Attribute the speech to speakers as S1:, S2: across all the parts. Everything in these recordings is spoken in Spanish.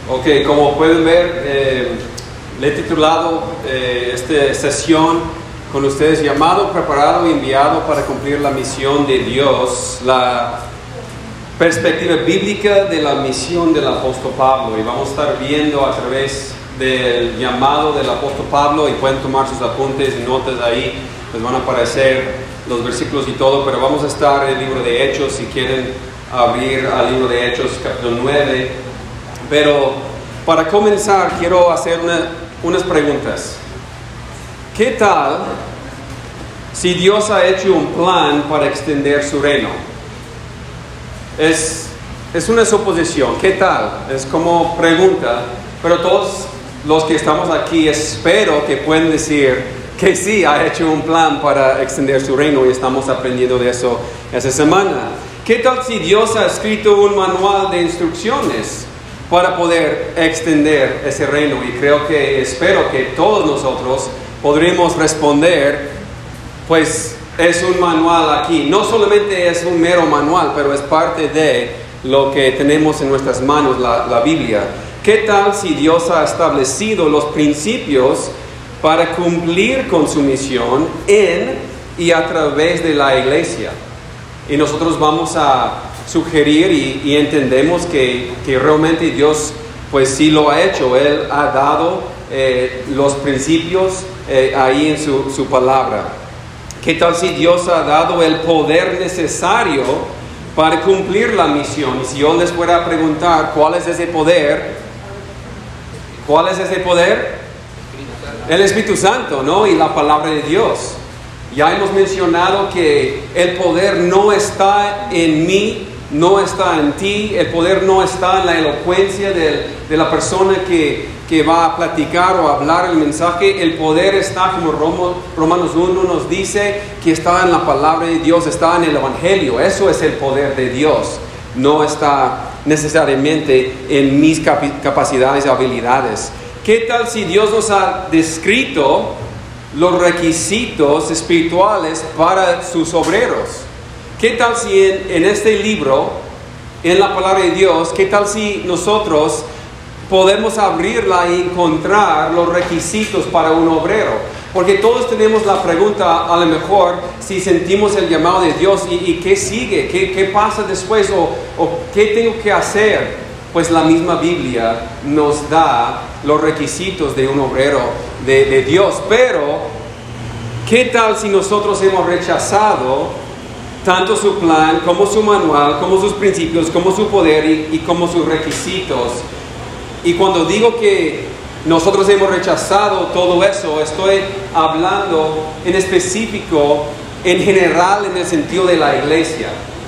S1: Ok, como pueden ver, le he titulado esta sesión con ustedes: llamado, preparado y enviado para cumplir la misión de Dios, la perspectiva bíblica de la misión del apóstol Pablo. Y vamos a estar viendo a través del llamado del apóstol Pablo, y pueden tomar sus apuntes y notas ahí, les van a aparecer los versículos y todo, pero vamos a estar en el libro de Hechos, si quieren abrir al libro de Hechos capítulo 9. Pero para comenzar quiero hacer unas preguntas. ¿Qué tal si Dios ha hecho un plan para extender su reino? Es una suposición. ¿Qué tal? Es como pregunta, pero todos los que estamos aquí espero que puedan decir que sí, ha hecho un plan para extender su reino, y estamos aprendiendo de eso esta semana. ¿Qué tal si Dios ha escrito un manual de instrucciones para poder extender ese reino? Y espero que todos nosotros podremos responder, pues es un manual aquí. No solamente es un mero manual, pero es parte de lo que tenemos en nuestras manos, la Biblia. ¿Qué tal si Dios ha establecido los principios para cumplir con su misión en y a través de la iglesia? Y nosotros vamos a sugerir y entendemos que realmente Dios pues sí lo ha hecho. Él ha dado los principios ahí en su palabra. ¿Qué tal si Dios ha dado el poder necesario para cumplir la misión? Y si yo les fuera a preguntar ¿cuál es ese poder? ¿Cuál es ese poder? El Espíritu Santo, ¿no? Y la palabra de Dios. Ya hemos mencionado que el poder no está en mí, no está en ti. El poder no está en la elocuencia de la persona que va a platicar o hablar el mensaje. El poder está, como Romanos 1 nos dice, que está en la palabra de Dios, está en el Evangelio. Eso es el poder de Dios. No está necesariamente en mis capacidades y habilidades. ¿Qué tal si Dios nos ha descrito los requisitos espirituales para sus obreros? ¿Qué tal si en este libro, en la palabra de Dios, qué tal si nosotros podemos abrirla y encontrar los requisitos para un obrero? Porque todos tenemos la pregunta, a lo mejor, si sentimos el llamado de Dios, ¿y qué sigue? ¿Qué pasa después? ¿O qué tengo que hacer? Pues la misma Biblia nos da los requisitos de un obrero de Dios. Pero, ¿qué tal si nosotros hemos rechazado tanto su plan, como su manual, como sus principios, como su poder y como sus requisitos? Y cuando digo que nosotros hemos rechazado todo eso, estoy hablando en específico, en general, en el sentido de la iglesia.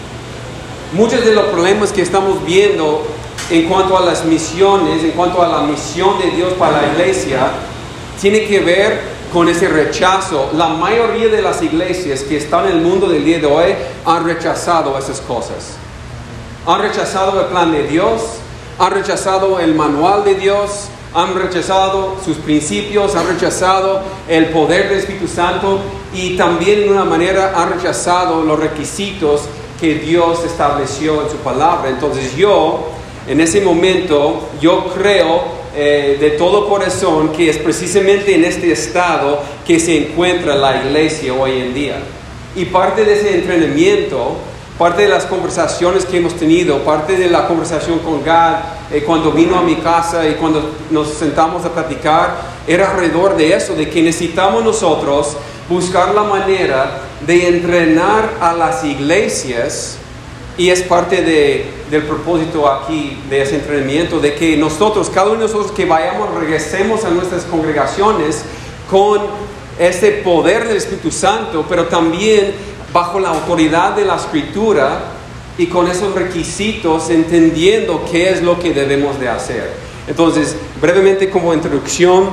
S1: Muchos de los problemas que estamos viendo en cuanto a las misiones, en cuanto a la misión de Dios para la iglesia, tiene que ver con ese rechazo. La mayoría de las iglesias que están en el mundo del día de hoy han rechazado esas cosas. Han rechazado el plan de Dios, han rechazado el manual de Dios, han rechazado sus principios, han rechazado el poder del Espíritu Santo, y también de una manera han rechazado los requisitos que Dios estableció en su palabra. Entonces en ese momento, yo creo de todo corazón que es precisamente en este estado que se encuentra la iglesia hoy en día. Y parte de ese entrenamiento, parte de las conversaciones que hemos tenido, parte de la conversación con Gad, cuando vino a mi casa y cuando nos sentamos a platicar, era alrededor de eso, de que necesitamos nosotros buscar la manera de entrenar a las iglesias. Y es parte del propósito aquí, de ese entrenamiento, de que nosotros, cada uno de nosotros que regresemos a nuestras congregaciones con ese poder del Espíritu Santo, pero también bajo la autoridad de la Escritura y con esos requisitos, entendiendo qué es lo que debemos de hacer. Entonces, brevemente como introducción,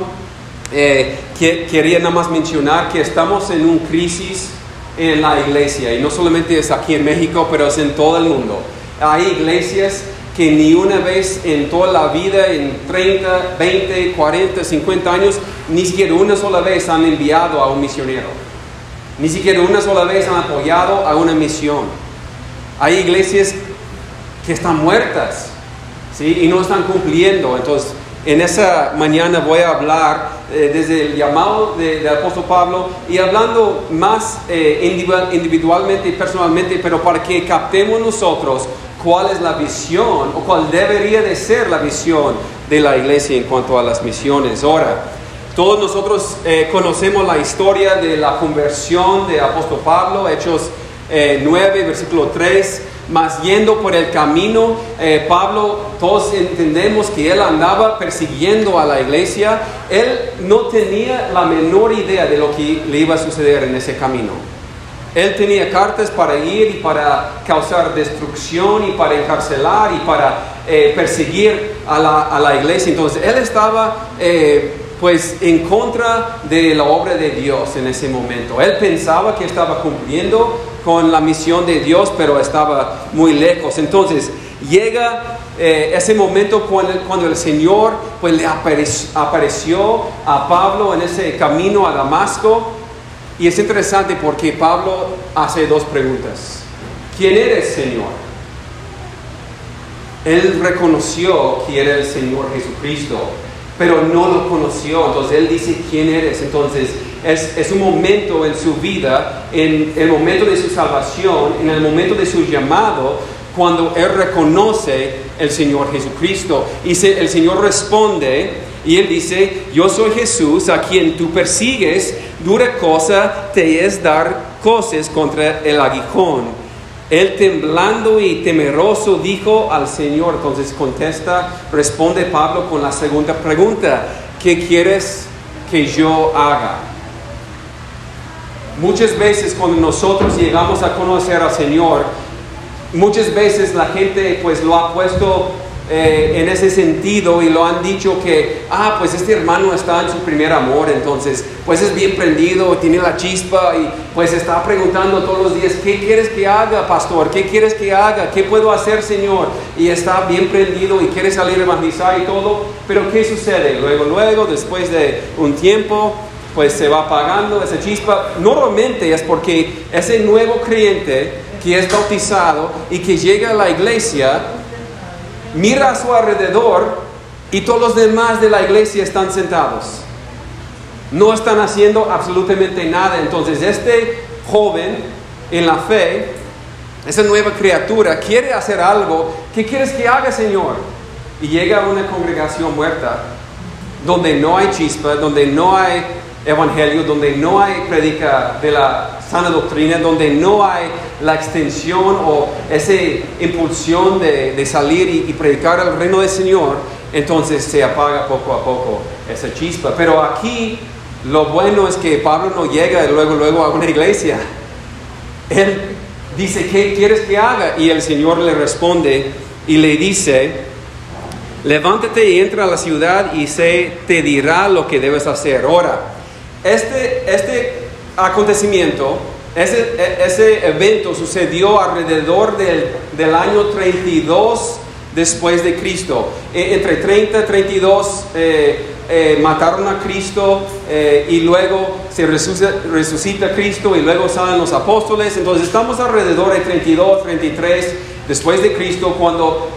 S1: quería nada más mencionar que estamos en una crisis en la iglesia, y no solamente es aquí en México, pero es en todo el mundo. Hay iglesias que ni una vez en toda la vida, en 30, 20, 40, 50 años, ni siquiera una sola vez han enviado a un misionero. Ni siquiera una sola vez han apoyado a una misión. Hay iglesias que están muertas. ¿sí? Y no están cumpliendo. Entonces, en esa mañana voy a hablar desde el llamado del apóstol Pablo y hablando más individualmente y personalmente, pero para que captemos nosotros cuál es la visión o cuál debería de ser la visión de la iglesia en cuanto a las misiones. Ahora, todos nosotros conocemos la historia de la conversión del apóstol Pablo, Hechos 9, versículo 3. Mas yendo por el camino, Pablo, todos entendemos que él andaba persiguiendo a la iglesia. Él no tenía la menor idea de lo que le iba a suceder en ese camino. Él tenía cartas para ir y para causar destrucción y para encarcelar y para perseguir a la iglesia. Entonces él estaba pues en contra de la obra de Dios en ese momento. Él pensaba que estaba cumpliendo con la misión de Dios, pero estaba muy lejos. Entonces llega ese momento cuando el Señor pues le apareció a Pablo en ese camino a Damasco. Y es interesante porque Pablo hace dos preguntas. ¿Quién eres, Señor? Él reconoció que era el Señor Jesucristo, pero no lo conoció. Entonces él dice, ¿quién eres? Entonces es un momento en su vida, en el momento de su salvación, en el momento de su llamado, cuando él reconoce el Señor Jesucristo. Y el Señor responde y él dice, yo soy Jesús a quien tú persigues, dura cosa te es dar coces contra el aguijón. Él temblando y temeroso dijo al Señor. Entonces responde Pablo con la segunda pregunta, ¿qué quieres que yo haga? Muchas veces cuando nosotros llegamos a conocer al Señor, muchas veces la gente pues lo ha puesto en ese sentido y lo han dicho que, pues este hermano está en su primer amor, entonces pues es bien prendido, tiene la chispa y pues está preguntando todos los días, ¿qué quieres que haga, pastor? ¿Qué quieres que haga? ¿Qué puedo hacer, Señor? Y está bien prendido y quiere salir a evangelizar y todo, pero ¿qué sucede? Luego, después de un tiempo, pues se va apagando esa chispa. Normalmente es porque ese nuevo creyente que es bautizado y que llega a la iglesia, mira a su alrededor y todos los demás de la iglesia están sentados. No están haciendo absolutamente nada. Entonces este joven en la fe, esa nueva criatura, quiere hacer algo. ¿Qué quieres que haga, Señor? Y llega a una congregación muerta, donde no hay chispa, donde no hay evangelio, donde no hay predica de la sana doctrina, donde no hay la extensión o esa impulsión de salir y predicar el reino del Señor. Entonces se apaga poco a poco esa chispa. Pero aquí lo bueno es que Pablo no llega luego a una iglesia. Él dice, ¿qué quieres que haga? Y el Señor le responde y le dice, levántate y entra a la ciudad y te dirá lo que debes hacer. Ahora, este acontecimiento, ese evento sucedió alrededor del año 32 después de Cristo. Entre 30 y 32 mataron a Cristo y luego se resucita Cristo y luego salen los apóstoles. Entonces estamos alrededor de 32, 33 después de Cristo cuando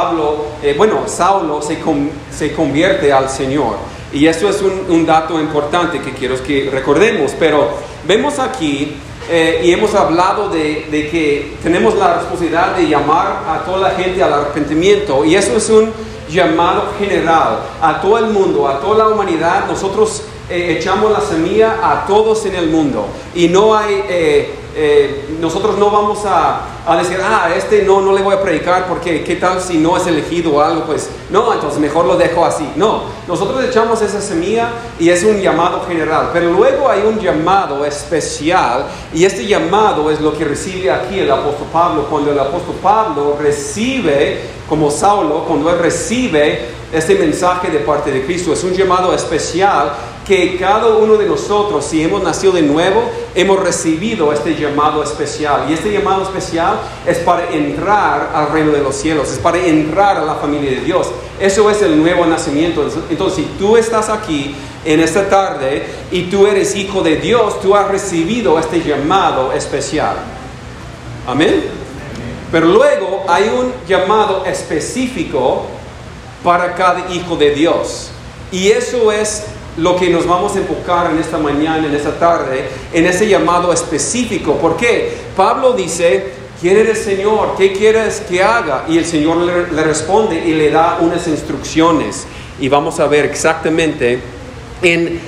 S1: Saulo se convierte al Señor. Y esto es un dato importante que quiero que recordemos. Pero vemos aquí y hemos hablado de que tenemos la responsabilidad de llamar a toda la gente al arrepentimiento. Y eso es un llamado general a todo el mundo, a toda la humanidad. Nosotros echamos la semilla a todos en el mundo. Y no hay... nosotros no vamos a decir, no le voy a predicar porque qué tal si no es elegido o algo, pues no, entonces mejor lo dejo así. No, nosotros echamos esa semilla y es un llamado general, pero luego hay un llamado especial y este llamado es lo que recibe aquí el apóstol Pablo. Cuando el apóstol Pablo recibe, como Saulo, cuando él recibe este mensaje de parte de Cristo, es un llamado especial que cada uno de nosotros, si hemos nacido de nuevo, hemos recibido este llamado especial. Y este llamado especial es para entrar al reino de los cielos, es para entrar a la familia de Dios. Eso es el nuevo nacimiento. Entonces, si tú estás aquí en esta tarde y tú eres hijo de Dios, tú has recibido este llamado especial. Amén. Pero luego hay un llamado específico para cada hijo de Dios. Y eso es lo que nos vamos a enfocar en esta mañana, en esta tarde, en ese llamado específico. ¿Por qué? Pablo dice, ¿quién eres, Señor? ¿Qué quieres que haga? Y el Señor le responde y le da unas instrucciones. Y vamos a ver exactamente en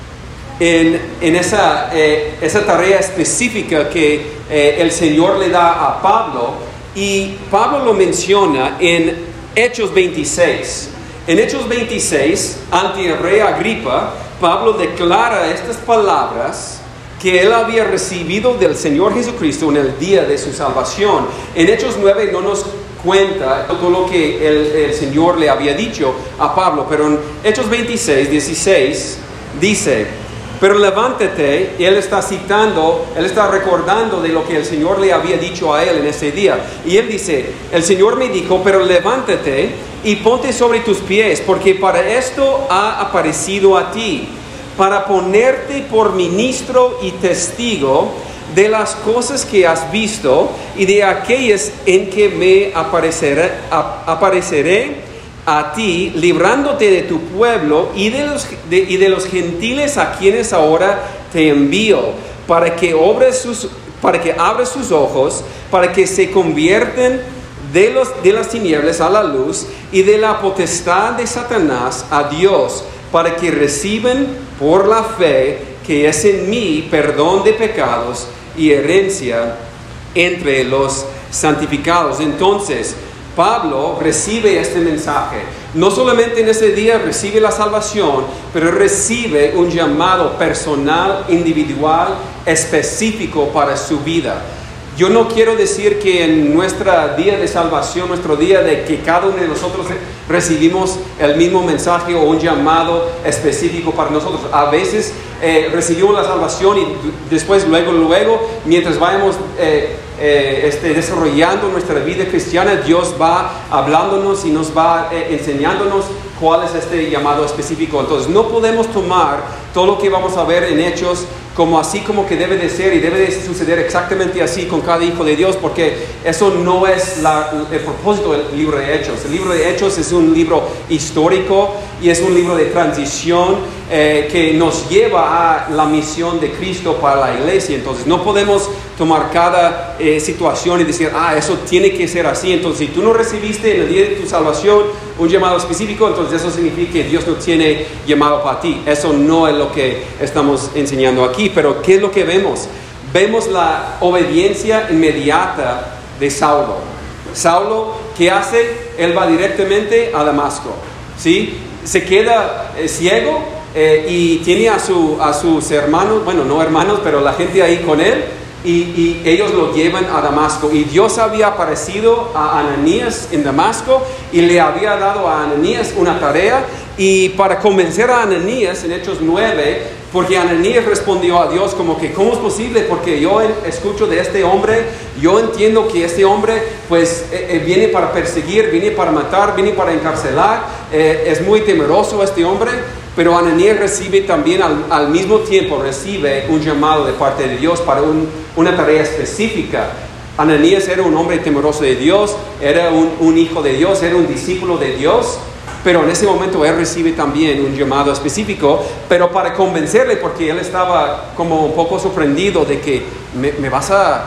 S1: esa tarea específica que el Señor le da a Pablo. Y Pablo lo menciona en Hechos 26. En Hechos 26, ante el rey Agripa, Pablo declara estas palabras que él había recibido del Señor Jesucristo en el día de su salvación. En Hechos 9 no nos cuenta todo lo que el Señor le había dicho a Pablo, pero en Hechos 26, 16 dice, pero levántate, y él está citando, él está recordando de lo que el Señor le había dicho a él en ese día. Y él dice, el Señor me dijo, pero levántate y ponte sobre tus pies, porque para esto ha aparecido a ti, para ponerte por ministro y testigo de las cosas que has visto y de aquellas en que me apareceré a ti, librándote de tu pueblo y de los gentiles a quienes ahora te envío, para que abras sus ojos, para que se convierten de las tinieblas a la luz y de la potestad de Satanás a Dios, para que reciban por la fe que es en mí perdón de pecados y herencia entre los santificados. Entonces, Pablo recibe este mensaje. No solamente en ese día recibe la salvación, pero recibe un llamado personal, individual, específico para su vida. Yo no quiero decir que en nuestro día de salvación, nuestro día de que cada uno de nosotros recibimos el mismo mensaje o un llamado específico para nosotros. A veces recibimos la salvación y después, luego, mientras vayamos desarrollando nuestra vida cristiana, Dios va hablándonos y nos va enseñándonos cuál es este llamado específico. Entonces, no podemos tomar todo lo que vamos a ver en Hechos como así como que debe de ser y debe de suceder exactamente así con cada hijo de Dios, porque eso no es el propósito del libro de Hechos. El libro de Hechos es un libro histórico y es un libro de transición que nos lleva a la misión de Cristo para la iglesia. Entonces no podemos tomar cada situación y decir, eso tiene que ser así. Entonces, si tú no recibiste en el día de tu salvación un llamado específico, entonces eso significa que Dios no tiene llamado para ti. Eso no es lo que estamos enseñando aquí. Pero ¿qué es lo que vemos? Vemos la obediencia inmediata de Saulo. Saulo, ¿qué hace? Él va directamente a Damasco, ¿sí? Se queda ciego y tiene a sus hermanos, bueno, no hermanos, pero la gente ahí con él, y ellos lo llevan a Damasco. Y Dios había aparecido a Ananías en Damasco y le había dado a Ananías una tarea. Y para convencer a Ananías en Hechos 9, porque Ananías respondió a Dios como que, ¿cómo es posible? Porque yo escucho de este hombre, yo entiendo que este hombre pues viene para perseguir, viene para matar, viene para encarcelar, es muy temeroso este hombre. Pero Ananías recibe también al mismo tiempo, recibe un llamado de parte de Dios para una tarea específica. Ananías era un hombre temeroso de Dios, era un hijo de Dios, era un discípulo de Dios. Pero en ese momento él recibe también un llamado específico, pero para convencerle, porque él estaba como un poco sorprendido de que me vas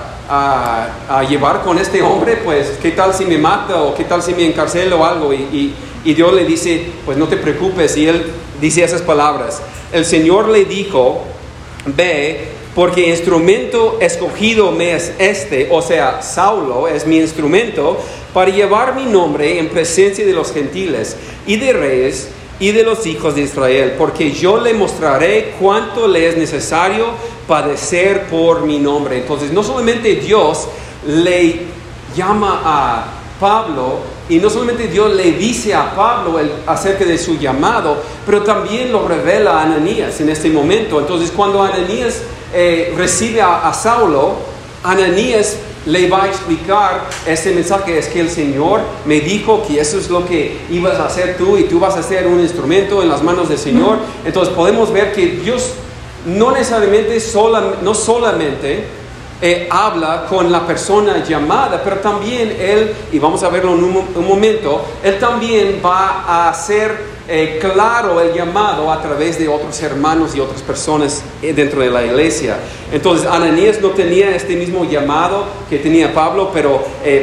S1: a llevar con este hombre, pues qué tal si me mata o qué tal si me encarcela o algo. Y Dios le dice, pues no te preocupes. Y él dice esas palabras. El Señor le dijo, ve, porque instrumento escogido me es este, o sea, Saulo es mi instrumento para llevar mi nombre en presencia de los gentiles y de reyes y de los hijos de Israel, porque yo le mostraré cuánto le es necesario padecer por mi nombre. Entonces, no solamente Dios le llama a Pablo, y no solamente Dios le dice a Pablo acerca de su llamado, pero también lo revela a Ananías en este momento. Entonces, cuando Ananías recibe a Saulo, Ananías le va a explicar este mensaje: es que el Señor me dijo que eso es lo que ibas a hacer tú, y tú vas a ser un instrumento en las manos del Señor. Entonces podemos ver que Dios no necesariamente, no solamente habla con la persona llamada, pero también Él, y vamos a verlo en un momento, Él también va a hacer claro el llamado a través de otros hermanos y otras personas dentro de la iglesia. Entonces Ananías no tenía este mismo llamado que tenía Pablo, pero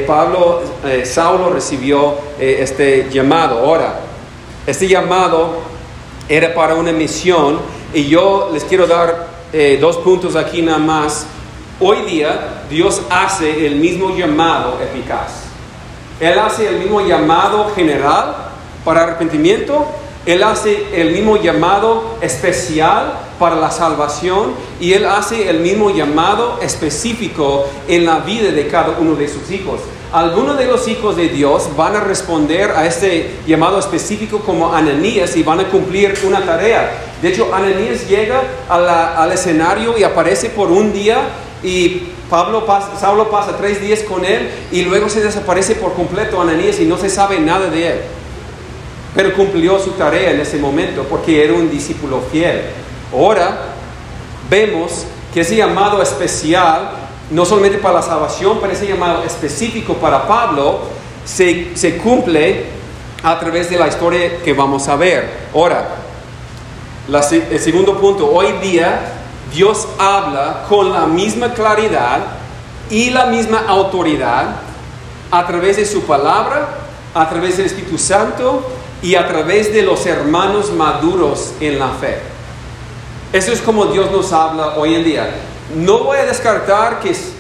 S1: Saulo recibió este llamado. Ahora, este llamado era para una misión, y yo les quiero dar 2 puntos aquí nada más. Hoy día Dios hace el mismo llamado eficaz. Él hace el mismo llamado general para arrepentimiento. Él hace el mismo llamado especial para la salvación, y Él hace el mismo llamado específico en la vida de cada uno de sus hijos. Algunos de los hijos de Dios van a responder a este llamado específico como Ananías, y van a cumplir una tarea. De hecho, Ananías llega al escenario y aparece por un día, y Saulo pasa 3 días con él, y luego se desaparece por completo Ananías y no se sabe nada de él. Pero cumplió su tarea en ese momento porque era un discípulo fiel. Ahora vemos que ese llamado especial, no solamente para la salvación, pero ese llamado específico para Pablo, se cumple a través de la historia que vamos a ver. Ahora, el segundo punto: hoy día Dios habla con la misma claridad y la misma autoridad a través de su palabra, a través del Espíritu Santo y a través de los hermanos maduros en la fe. Eso es como Dios nos habla hoy en día. No voy a descartar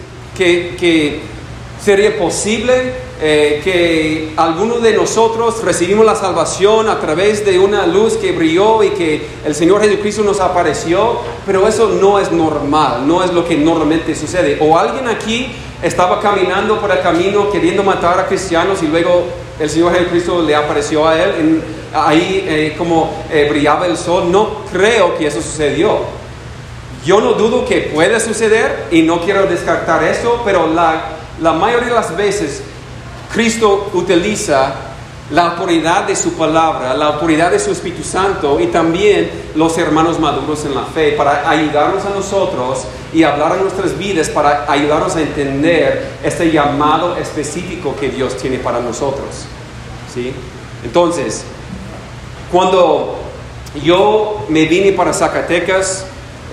S1: que sería posible que algunos de nosotros recibimos la salvación a través de una luz que brilló y que el Señor Jesucristo nos apareció, pero eso no es normal, no es lo que normalmente sucede. O alguien aquí estaba caminando por el camino queriendo matar a cristianos, y luego el Señor Jesucristo le apareció a él como brillaba el sol. No creo que eso sucedió. Yo no dudo que pueda suceder y no quiero descartar eso, pero la mayoría de las veces Cristo utiliza la autoridad de su palabra, la autoridad de su Espíritu Santo, y también los hermanos maduros en la fe, para ayudarnos a nosotros y hablar a nuestras vidas, para ayudarnos a entender este llamado específico que Dios tiene para nosotros. ¿Sí? Entonces, cuando yo me vine para Zacatecas,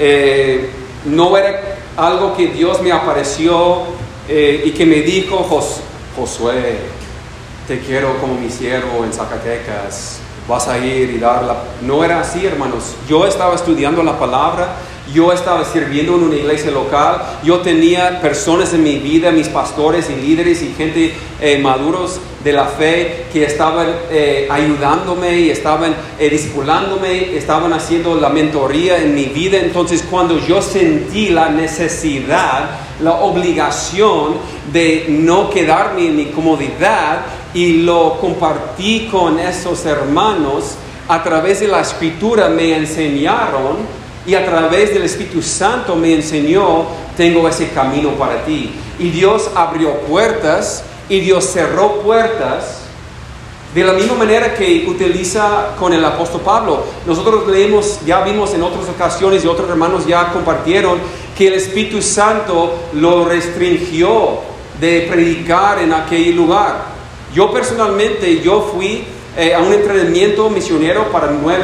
S1: no era algo que Dios me apareció y que me dijo: Josué, te quiero como mi siervo en Zacatecas, vas a ir y darla. No era así, hermanos. Yo estaba estudiando la palabra, yo estaba sirviendo en una iglesia local, yo tenía personas en mi vida, mis pastores y líderes y gente maduros de la fe, que estaban ayudándome y estaban discipulándome, estaban haciendo la mentoría en mi vida. Entonces, cuando yo sentí la necesidad, la obligación de no quedarme en mi comodidad, y lo compartí con esos hermanos, a través de la Escritura me enseñaron, y a través del Espíritu Santo me enseñó: tengo ese camino para ti. Y Dios abrió puertas y Dios cerró puertas de la misma manera que utiliza con el apóstol Pablo. Nosotros ya vimos en otras ocasiones, y otros hermanos ya compartieron, que el Espíritu Santo lo restringió de predicar en aquel lugar. Yo personalmente, fui a un entrenamiento misionero para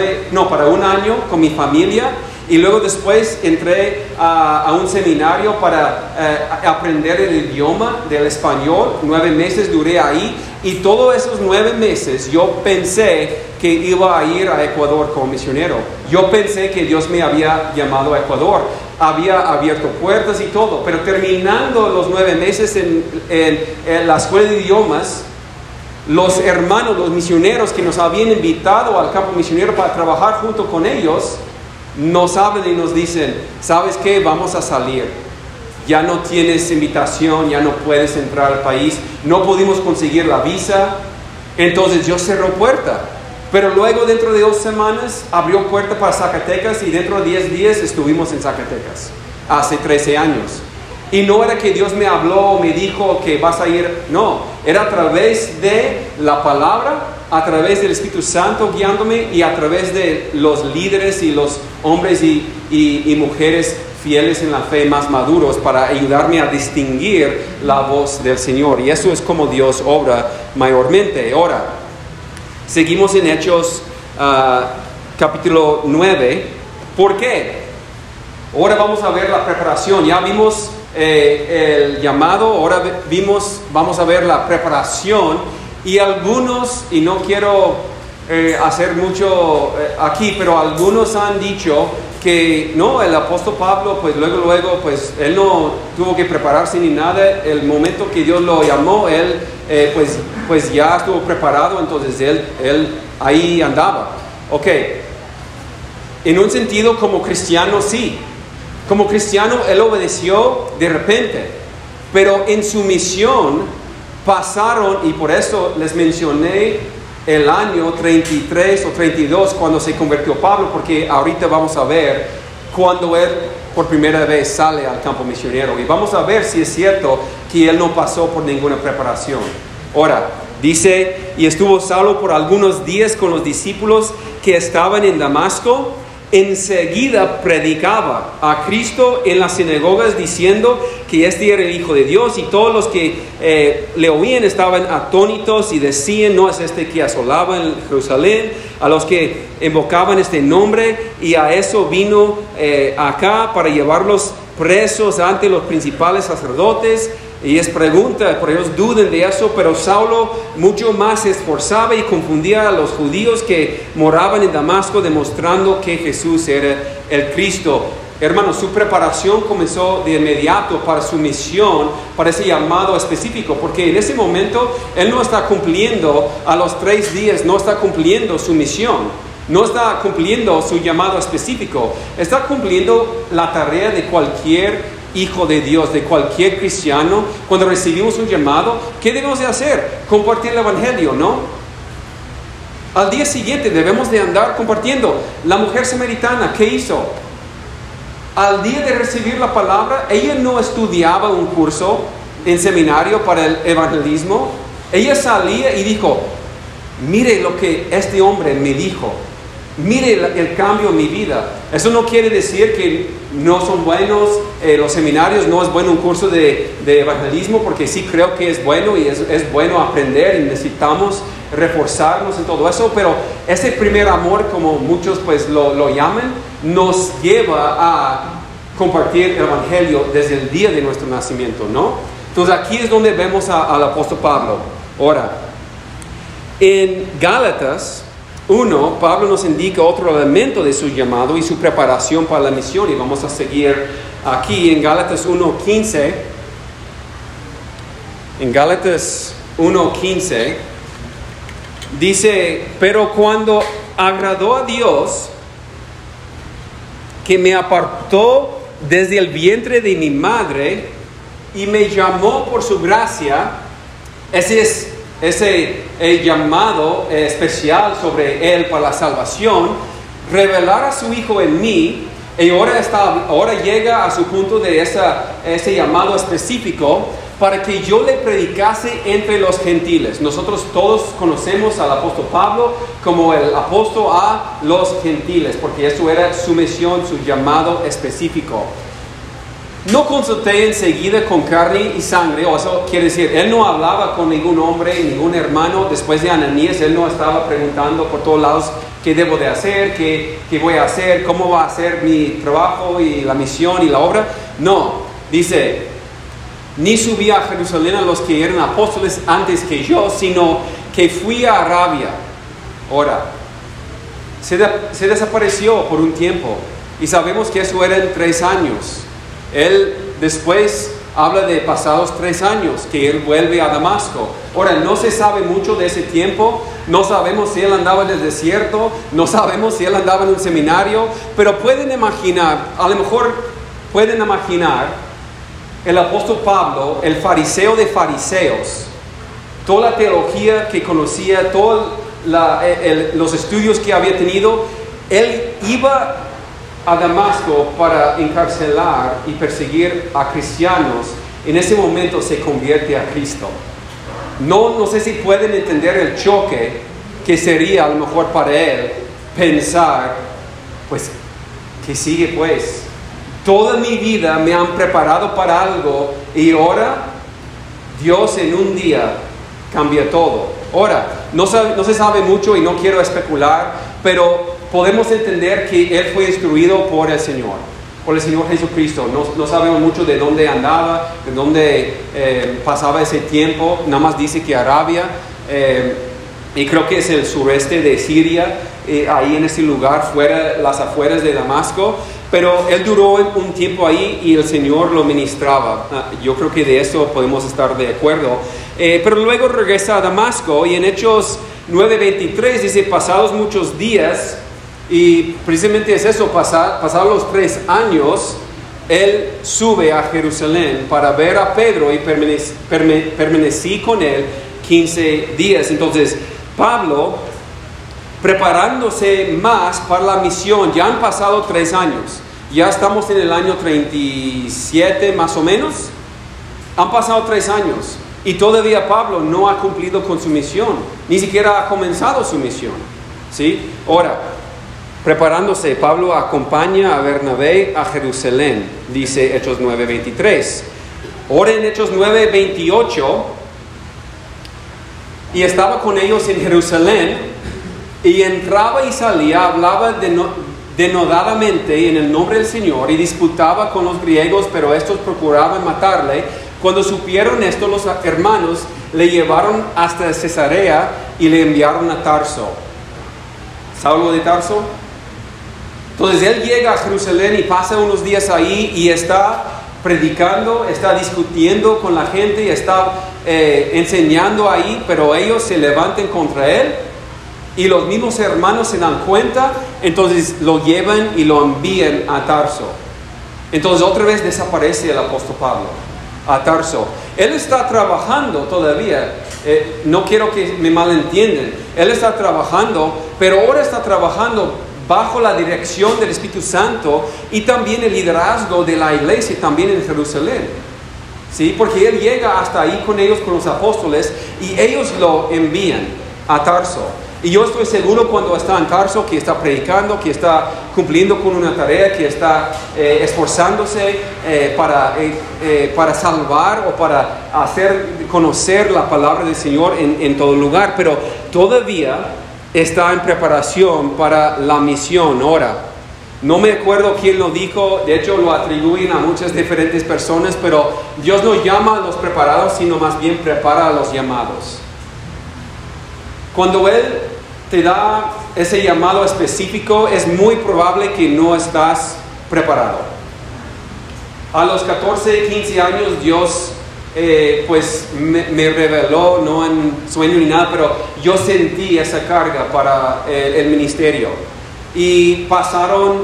S1: un año con mi familia, y luego después entré a un seminario para aprender el idioma del español. 9 meses duré ahí, y todos esos 9 meses yo pensé que iba a ir a Ecuador como misionero. Yo pensé que Dios me había llamado a Ecuador, había abierto puertas y todo, pero terminando los 9 meses en la escuela de idiomas, los hermanos, los misioneros que nos habían invitado al campo misionero para trabajar junto con ellos, nos hablan y nos dicen: ¿sabes qué? Vamos a salir. Ya no tienes invitación, ya no puedes entrar al país, no pudimos conseguir la visa. Entonces Dios cerró puerta. Pero luego, dentro de 2 semanas, abrió puerta para Zacatecas, y dentro de 10 días estuvimos en Zacatecas, hace 13 años. Y no era que Dios me habló, me dijo que vas a ir, no, era a través de la palabra, a través del Espíritu Santo guiándome, y a través de los líderes y los hombres y mujeres fieles en la fe, más maduros, para ayudarme a distinguir la voz del Señor. Y eso es como Dios obra mayormente. Ahora, seguimos en Hechos capítulo 9. ¿Por qué? Ahora vamos a ver la preparación. Ya vimos el llamado, ahora vamos a ver la preparación. Y algunos, y no quiero hacer mucho aquí, pero algunos han dicho que no, el apóstol Pablo, pues luego, pues él no tuvo que prepararse ni nada. El momento que Dios lo llamó, él pues ya estuvo preparado, entonces él ahí andaba. Ok, en un sentido como cristiano sí, como cristiano él obedeció de repente, pero en su misión pasaron, y por eso les mencioné el año 33 o 32 cuando se convirtió Pablo, porque ahorita vamos a ver cuando él por primera vez sale al campo misionero, y vamos a ver si es cierto que él no pasó por ninguna preparación. Ahora, dice, y estuvo Saulo por algunos días con los discípulos que estaban en Damasco. Enseguida predicaba a Cristo en las sinagogas, diciendo que este era el Hijo de Dios, y todos los que le oían estaban atónitos y decían, no es este que asolaba en Jerusalén a los que invocaban este nombre. Y a eso vino acá para llevarlos presos ante los principales sacerdotes. Y es pregunta, por ellos duden de eso, pero Saulo mucho más se esforzaba y confundía a los judíos que moraban en Damasco, demostrando que Jesús era el Cristo. Hermanos, su preparación comenzó de inmediato para su misión, para ese llamado específico, porque en ese momento él no está cumpliendo a los 3 días, no está cumpliendo su misión, no está cumpliendo su llamado específico, está cumpliendo la tarea de cualquier hijo de Dios, de cualquier cristiano. Cuando recibimos un llamado, ¿qué debemos de hacer? Compartir el evangelio, ¿no? Al día siguiente debemos de andar compartiendo. La mujer samaritana, ¿qué hizo? Al día de recibir la palabra, ella no estudiaba un curso en seminario para el evangelismo. Ella salía y dijo, mire lo que este hombre me dijo, mire el cambio en mi vida. Eso no quiere decir que no son buenos los seminarios, no es bueno un curso de evangelismo, porque sí creo que es bueno y es bueno aprender y necesitamos reforzarnos en todo eso, pero ese primer amor, como muchos pues lo llaman, nos lleva a compartir el evangelio desde el día de nuestro nacimiento, ¿no? Entonces aquí es donde vemos al apóstol Pablo. Ahora, en Gálatas 1, Pablo nos indica otro elemento de su llamado y su preparación para la misión, y vamos a seguir aquí en Gálatas 1:15. En Gálatas 1:15 dice, pero cuando agradó a Dios, que me apartó desde el vientre de mi madre y me llamó por su gracia, ese llamado especial sobre él para la salvación, revelar a su Hijo en mí, y ahora llega a su punto de ese llamado específico, para que yo le predicase entre los gentiles. Nosotros todos conocemos al apóstol Pablo como el apóstol a los gentiles, porque eso era su misión, su llamado específico. No consulté enseguida con carne y sangre, o eso quiere decir, él no hablaba con ningún hombre, ningún hermano. Después de Ananías, él no estaba preguntando por todos lados qué debo de hacer, qué voy a hacer, cómo va a ser mi trabajo y la misión y la obra. No, dice, ni subí a Jerusalén a los que eran apóstoles antes que yo, sino que fui a Arabia. Ahora, se desapareció por un tiempo, y sabemos que eso era en 3 años. Él después habla de pasados 3 años que él vuelve a Damasco. Ahora, no se sabe mucho de ese tiempo, no sabemos si él andaba en el desierto, no sabemos si él andaba en un seminario, pero pueden imaginar, a lo mejor pueden imaginar el apóstol Pablo, el fariseo de fariseos, toda la teología que conocía, todos los estudios que había tenido. Él iba a Damasco para encarcelar y perseguir a cristianos. En ese momento se convierte a Cristo. No sé si pueden entender el choque que sería a lo mejor para él pensar, pues, ¿qué sigue pues? Toda mi vida me han preparado para algo y ahora Dios en un día cambia todo. Ahora, no se sabe mucho y no quiero especular, pero podemos entender que Él fue instruido por el Señor Jesucristo. No sabemos mucho de dónde andaba, de dónde pasaba ese tiempo. Nada más dice que Arabia, y creo que es el sureste de Siria, ahí en ese lugar, las afueras de Damasco. Pero él duró un tiempo ahí y el Señor lo ministraba. Yo creo que de eso podemos estar de acuerdo. Pero luego regresa a Damasco y en Hechos 9:23 dice, pasados muchos días, y precisamente es eso, pasados los 3 años, él sube a Jerusalén para ver a Pedro y permanecí con él 15 días. Entonces, Pablo, preparándose más para la misión, ya han pasado 3 años, ya estamos en el año 37 más o menos, han pasado 3 años y todavía Pablo no ha cumplido con su misión, ni siquiera ha comenzado su misión, ¿sí? Ahora, preparándose, Pablo acompaña a Bernabé a Jerusalén, dice Hechos 9:23. Ahora en Hechos 9:28, y estaba con ellos en Jerusalén, y entraba y salía, hablaba denodadamente en el nombre del Señor y disputaba con los griegos, pero estos procuraban matarle. Cuando supieron esto, los hermanos le llevaron hasta Cesarea y le enviaron a Tarso. ¿Saulo de Tarso? Entonces él llega a Jerusalén y pasa unos días ahí y está predicando, está discutiendo con la gente y está enseñando ahí, pero ellos se levantan contra él. Y los mismos hermanos se dan cuenta, entonces lo llevan y lo envían a Tarso. Entonces otra vez desaparece el apóstol Pablo a Tarso. Él está trabajando todavía, no quiero que me malentiendan, él está trabajando, pero ahora está trabajando bajo la dirección del Espíritu Santo y también el liderazgo de la iglesia también en Jerusalén. ¿Sí? Porque él llega hasta ahí con ellos, con los apóstoles, y ellos lo envían a Tarso. Y yo estoy seguro cuando está en Tarso que está predicando, que está cumpliendo con una tarea, que está esforzándose para salvar o para hacer conocer la palabra del Señor en todo lugar. Pero todavía está en preparación para la misión. Ahora, no me acuerdo quién lo dijo, de hecho lo atribuyen a muchas diferentes personas, pero Dios no llama a los preparados, sino más bien prepara a los llamados. Cuando Él te da ese llamado específico, es muy probable que no estás preparado. A los 14, 15 años, Dios pues me reveló, no en sueño ni nada, pero yo sentí esa carga para el ministerio. Y pasaron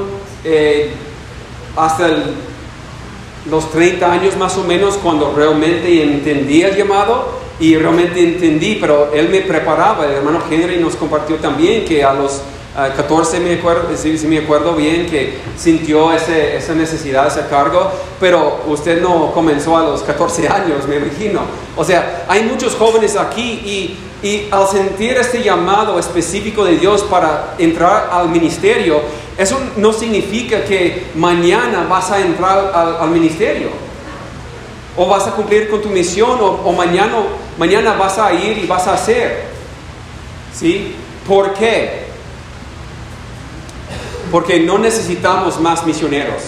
S1: hasta los 30 años más o menos cuando realmente entendí el llamado. Y realmente entendí, pero él me preparaba. El hermano Henry nos compartió también que a los 14 me acuerdo bien que sintió esa necesidad, ese cargo, pero usted no comenzó a los 14 años, me imagino. O sea, hay muchos jóvenes aquí y al sentir este llamado específico de Dios para entrar al ministerio, eso no significa que mañana vas a entrar al ministerio. O vas a cumplir con tu misión, o mañana vas a ir y vas a hacer. ¿Sí? ¿Por qué? Porque no necesitamos más misioneros.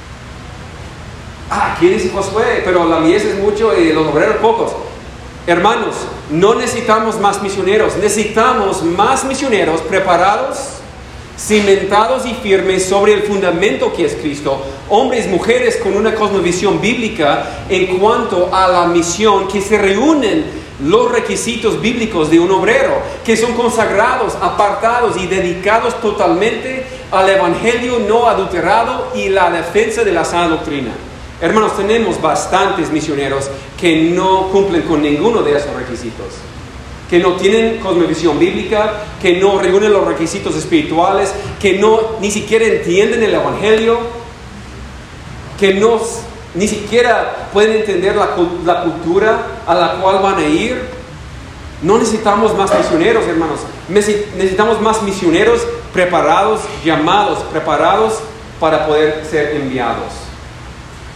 S1: ¿Quién dice Josué? Pero la mies es mucho y los obreros pocos. Hermanos, no necesitamos más misioneros. Necesitamos más misioneros preparados, cimentados y firmes sobre el fundamento que es Cristo, hombres, mujeres con una cosmovisión bíblica en cuanto a la misión, que se reúnen los requisitos bíblicos de un obrero, que son consagrados, apartados y dedicados totalmente al evangelio no adulterado y la defensa de la sana doctrina. Hermanos, tenemos bastantes misioneros que no cumplen con ninguno de esos requisitos, que no tienen cosmovisión bíblica, que no reúnen los requisitos espirituales, que ni siquiera entienden el evangelio, que ni siquiera pueden entender la cultura a la cual van a ir. No necesitamos más misioneros, hermanos. Necesitamos más misioneros preparados, llamados, preparados para poder ser enviados.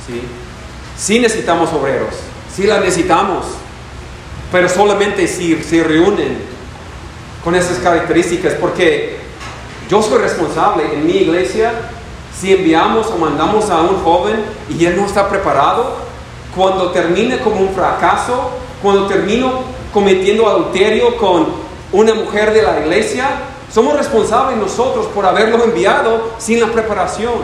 S1: ¿sí? Sí necesitamos obreros, sí la necesitamos, pero solamente si se reúnen con esas características, porque yo soy responsable en mi iglesia. Si enviamos o mandamos a un joven y él no está preparado, cuando termine como un fracaso, cuando termino cometiendo adulterio con una mujer de la iglesia, somos responsables nosotros por haberlo enviado sin la preparación,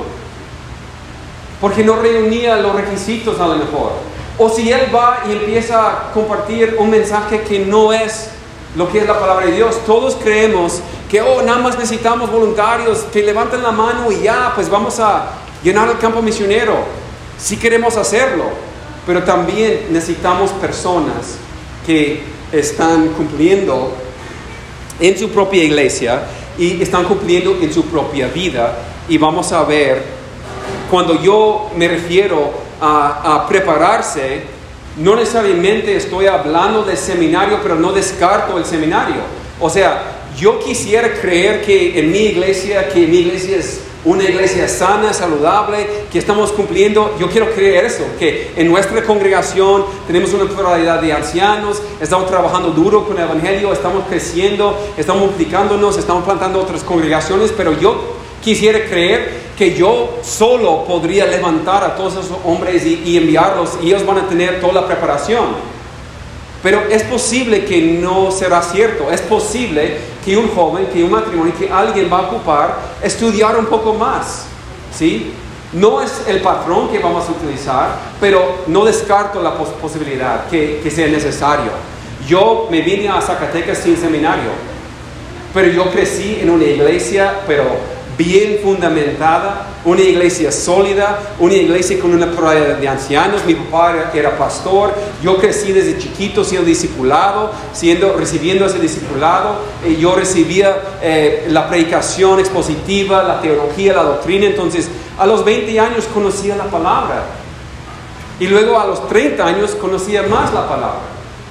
S1: porque no reunía los requisitos a lo mejor. O si él va y empieza a compartir un mensaje que no es lo que es la palabra de Dios. Todos creemos que nada más necesitamos voluntarios que levanten la mano y ya, pues vamos a llenar el campo misionero. Sí queremos hacerlo, pero también necesitamos personas que están cumpliendo en su propia iglesia y están cumpliendo en su propia vida. Y vamos a ver, cuando yo me refiero a prepararse, no necesariamente estoy hablando del seminario, pero no descarto el seminario. O sea, yo quisiera creer que mi iglesia es una iglesia sana, saludable, que estamos cumpliendo. Yo quiero creer eso, que en nuestra congregación tenemos una pluralidad de ancianos, estamos trabajando duro con el evangelio, estamos creciendo, estamos multiplicándonos, estamos plantando otras congregaciones, pero yo quisiera creer que yo solo podría levantar a todos esos hombres y enviarlos, y ellos van a tener toda la preparación. Pero es posible que no será cierto. Es posible que un joven, que un matrimonio, que alguien va a ocupar estudiar un poco más, ¿sí? No es el patrón que vamos a utilizar, pero no descarto la posibilidad que sea necesario. Yo me vine a Zacatecas sin seminario, pero yo crecí en una iglesia, pero bien fundamentada, una iglesia sólida, una iglesia con una pluralidad de ancianos. Mi papá era pastor, yo crecí desde chiquito siendo discipulado, recibiendo ese discipulado. Yo recibía la predicación expositiva, la teología, la doctrina. Entonces, a los 20 años conocía la palabra, y luego a los 30 años conocía más la palabra.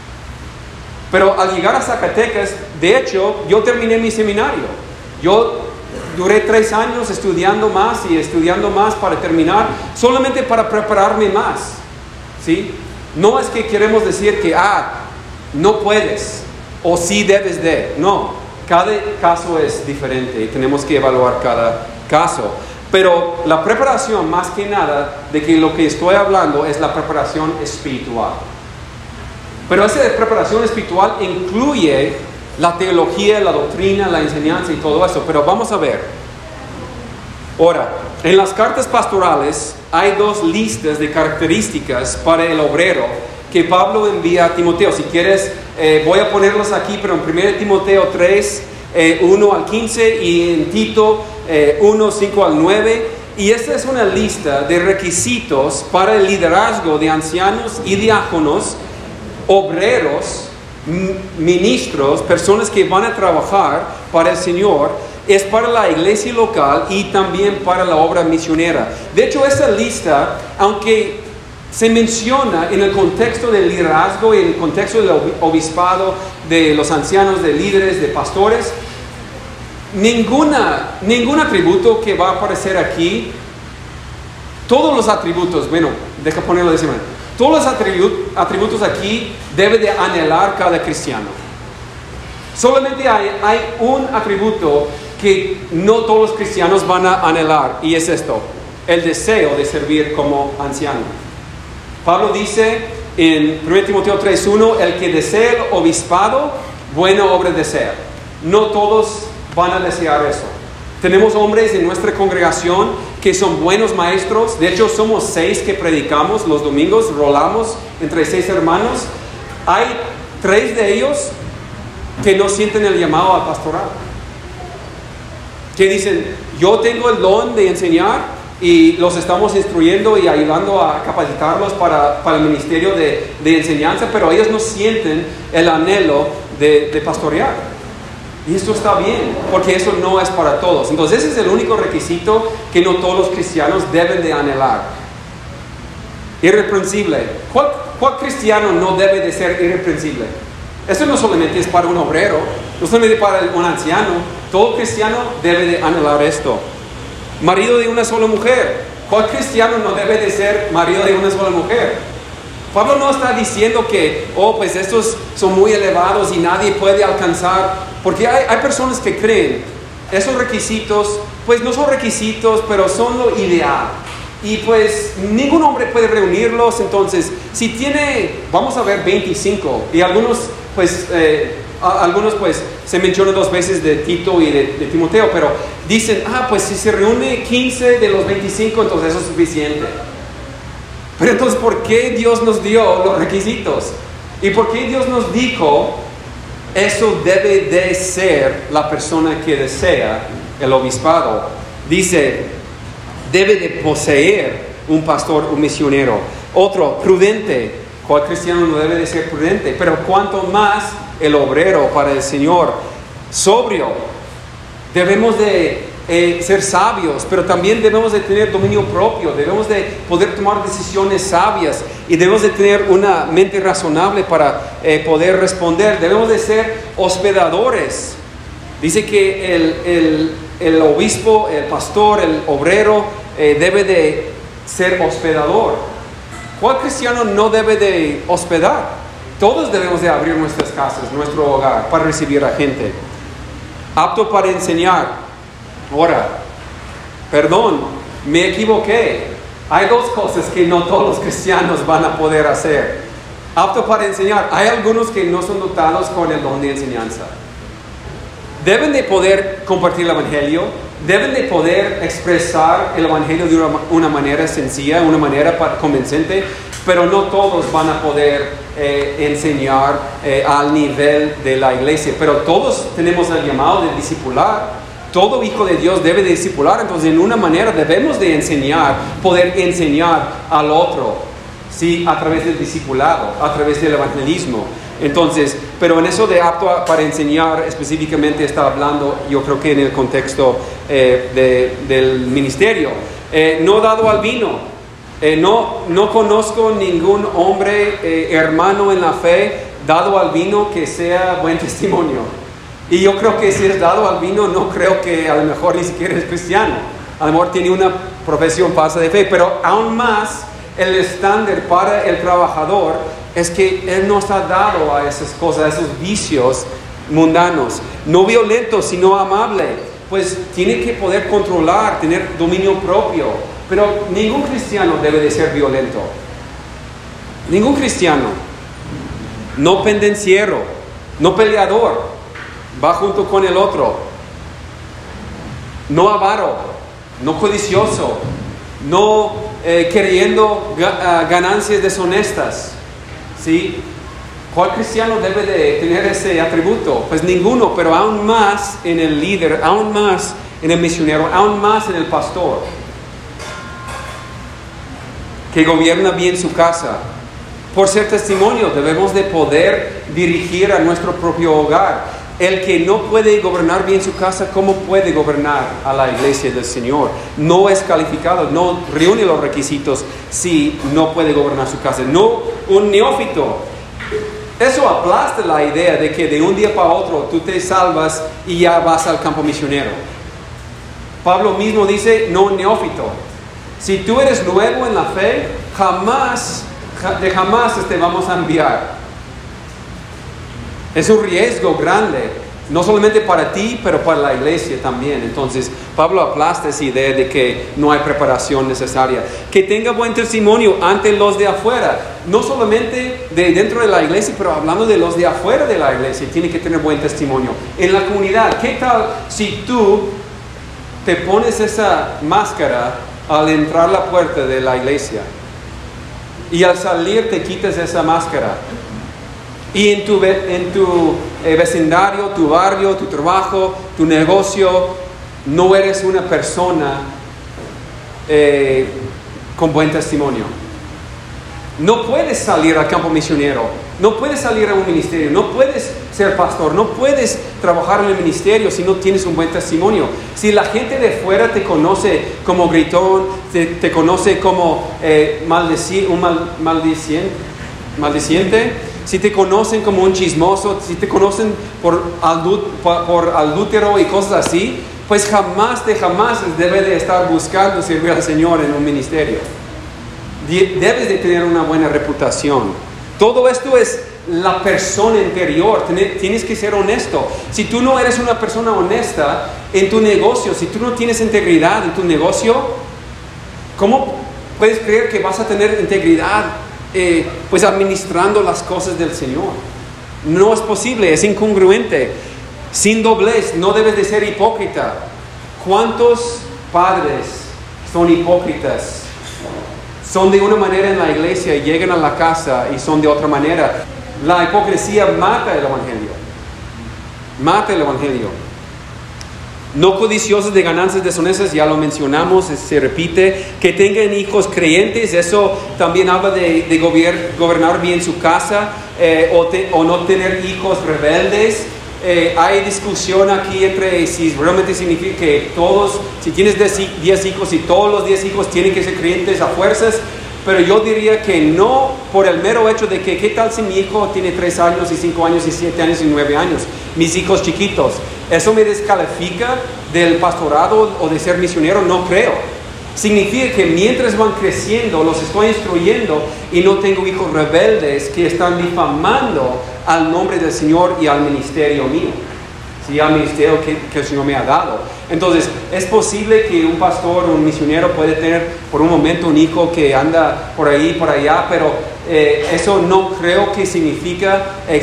S1: Pero al llegar a Zacatecas, de hecho, yo terminé mi seminario. Yo duré 3 años estudiando más y estudiando más para terminar, solamente para prepararme más, ¿sí? No es que queremos decir que, no puedes, o sí debes de. No, cada caso es diferente y tenemos que evaluar cada caso. Pero la preparación, más que nada, de que lo que estoy hablando es la preparación espiritual. Pero esa preparación espiritual incluye la teología, la doctrina, la enseñanza y todo eso. Pero vamos a ver. Ahora, en las cartas pastorales hay 2 listas de características para el obrero que Pablo envía a Timoteo. Si quieres, voy a ponerlos aquí, pero en 1 Timoteo 3, 1 al 15, y en Tito 1, 5 al 9. Y esta es una lista de requisitos para el liderazgo de ancianos y diáconos, obreros, ministros, personas que van a trabajar para el Señor. Es para la iglesia local y también para la obra misionera. De hecho, esta lista, aunque se menciona en el contexto del liderazgo y en el contexto del obispado, de los ancianos, de líderes, de pastores, ningún atributo que va a aparecer aquí, todos los atributos, deja ponerlo de esa manera, todos los atributos aquí debe de anhelar cada cristiano. Solamente hay un atributo que no todos los cristianos van a anhelar, y es esto: el deseo de servir como anciano. Pablo dice en 1 Timoteo 3:1, el que desea el obispado, buena obra desea. No todos van a desear eso. Tenemos hombres en nuestra congregación que son buenos maestros. De hecho, somos 6 que predicamos los domingos, rolamos entre 6 hermanos. Hay 3 de ellos que no sienten el llamado al pastorado, que dicen: yo tengo el don de enseñar y los estamos instruyendo y ayudando a capacitarlos para el ministerio de enseñanza, pero ellos no sienten el anhelo de pastorear. Y esto está bien, porque eso no es para todos. Entonces ese es el único requisito que no todos los cristianos deben de anhelar. Irreprensible. ¿Cuál cristiano no debe de ser irreprensible? Esto no solamente es para un obrero, no solamente para un anciano. Todo cristiano debe de anhelar esto. Marido de una sola mujer. ¿Cuál cristiano no debe de ser marido de una sola mujer? Pablo no está diciendo que, pues estos son muy elevados y nadie puede alcanzar, porque hay personas que creen esos requisitos, pues no son requisitos, pero son lo ideal. Y pues ningún hombre puede reunirlos. Entonces, si tiene, vamos a ver 25, y algunos pues se mencionan 2 veces de Tito y de Timoteo, pero dicen, pues si se reúne 15 de los 25, entonces eso es suficiente. Pero entonces, ¿por qué Dios nos dio los requisitos? ¿Y por qué Dios nos dijo, eso debe de ser la persona que desea el obispado? Dice, debe de poseer un pastor, un misionero. Otro, prudente. ¿Cuál cristiano no debe de ser prudente? Pero cuanto más el obrero para el Señor. Sobrio. Debemos de ser sabios, pero también debemos de tener dominio propio. Debemos de poder tomar decisiones sabias y debemos de tener una mente razonable para poder responder. Debemos de ser hospedadores. Dice que el obispo, el pastor, el obrero debe de ser hospedador. ¿Cuál cristiano no debe de hospedar? Todos debemos de abrir nuestras casas, nuestro hogar, para recibir a gente. Apto para enseñar. Ahora, perdón, me equivoqué. Hay 2 cosas que no todos los cristianos van a poder hacer. Apto para enseñar. Hay algunos que no son dotados con el don de enseñanza. Deben de poder compartir el Evangelio, deben de poder expresar el Evangelio de una manera sencilla, una manera convincente, pero no todos van a poder enseñar al nivel de la iglesia. Pero todos tenemos el llamado de discipular. Todo hijo de Dios debe de discipular. Entonces, en una manera debemos de enseñar, poder enseñar al otro, ¿sí? A través del discipulado, a través del evangelismo. Entonces, pero en eso de apto para enseñar específicamente está hablando, yo creo que en el contexto del ministerio. No dado al vino. No conozco ningún hombre hermano en la fe dado al vino que sea buen testimonio. Y yo creo que si es dado al vino, no creo que a lo mejor ni siquiera es cristiano. A lo mejor tiene una profesión falsa de fe, pero aún más el estándar para el trabajador es que él no está dado a esas cosas, a esos vicios mundanos. No violento, sino amable. Pues tiene que poder controlar, tener dominio propio. Pero ningún cristiano debe de ser violento. Ningún cristiano. No pendenciero, no peleador. Va junto con el otro. No avaro, no codicioso, no queriendo ganancias deshonestas. ¿Sí? ¿Cuál cristiano debe de tener ese atributo? Pues ninguno, pero aún más en el líder, aún más en el misionero, aún más en el pastor, que gobierna bien su casa. Por ser testimonio, debemos de poder dirigir a nuestro propio hogar. El que no puede gobernar bien su casa, ¿cómo puede gobernar a la iglesia del Señor? No es calificado, no reúne los requisitos si no puede gobernar su casa. No un neófito. Eso aplasta la idea de que de un día para otro tú te salvas y ya vas al campo misionero. Pablo mismo dice, no un neófito. Si tú eres nuevo en la fe, jamás te vamos a enviar. Es un riesgo grande, no solamente para ti, pero para la iglesia también. Entonces, Pablo aplasta esa idea de que no hay preparación necesaria. Que tenga buen testimonio ante los de afuera, no solamente de dentro de la iglesia, pero hablando de los de afuera de la iglesia, tiene que tener buen testimonio. En la comunidad, ¿qué tal si tú te pones esa máscara al entrar a la puerta de la iglesia y al salir te quitas esa máscara? Y en tu vecindario, tu barrio, tu trabajo, tu negocio, no eres una persona con buen testimonio. No puedes salir al campo misionero, no puedes salir a un ministerio, no puedes ser pastor, no puedes trabajar en el ministerio si no tienes un buen testimonio. Si la gente de fuera te conoce como gritón, te conoce como maldiciente, si te conocen como un chismoso, si te conocen por adúltero y cosas así, pues jamás de jamás debe de estar buscando servir al Señor en un ministerio. Debes de tener una buena reputación. Todo esto es la persona interior. Tienes que ser honesto. Si tú no eres una persona honesta en tu negocio, si tú no tienes integridad en tu negocio, ¿cómo puedes creer que vas a tener integridad pues administrando las cosas del Señor? No es posible, es incongruente. Sin doblez, no debes de ser hipócrita. ¿Cuántos padres son hipócritas? Son de una manera en la iglesia y llegan a la casa y son de otra manera. La hipocresía mata el evangelio. Mata el evangelio. No codiciosos de ganancias deshonestas, ya lo mencionamos, se repite. Que tengan hijos creyentes, eso también habla de gobernar bien su casa, o no tener hijos rebeldes. Hay discusión aquí entre si realmente significa que todos, si tienes 10 hijos y todos los 10 hijos tienen que ser creyentes a fuerzas, pero yo diría que no por el mero hecho de que ¿qué tal si mi hijo tiene 3 años y 5 años y 7 años y 9 años? Mis hijos chiquitos, ¿eso me descalifica del pastorado o de ser misionero? No creo. Significa que mientras van creciendo, los estoy instruyendo y no tengo hijos rebeldes que están difamando al nombre del Señor y al ministerio mío, ¿sí? Al ministerio que el Señor me ha dado. Entonces, es posible que un pastor o un misionero puede tener por un momento un hijo que anda por ahí, por allá, pero eso no creo que significa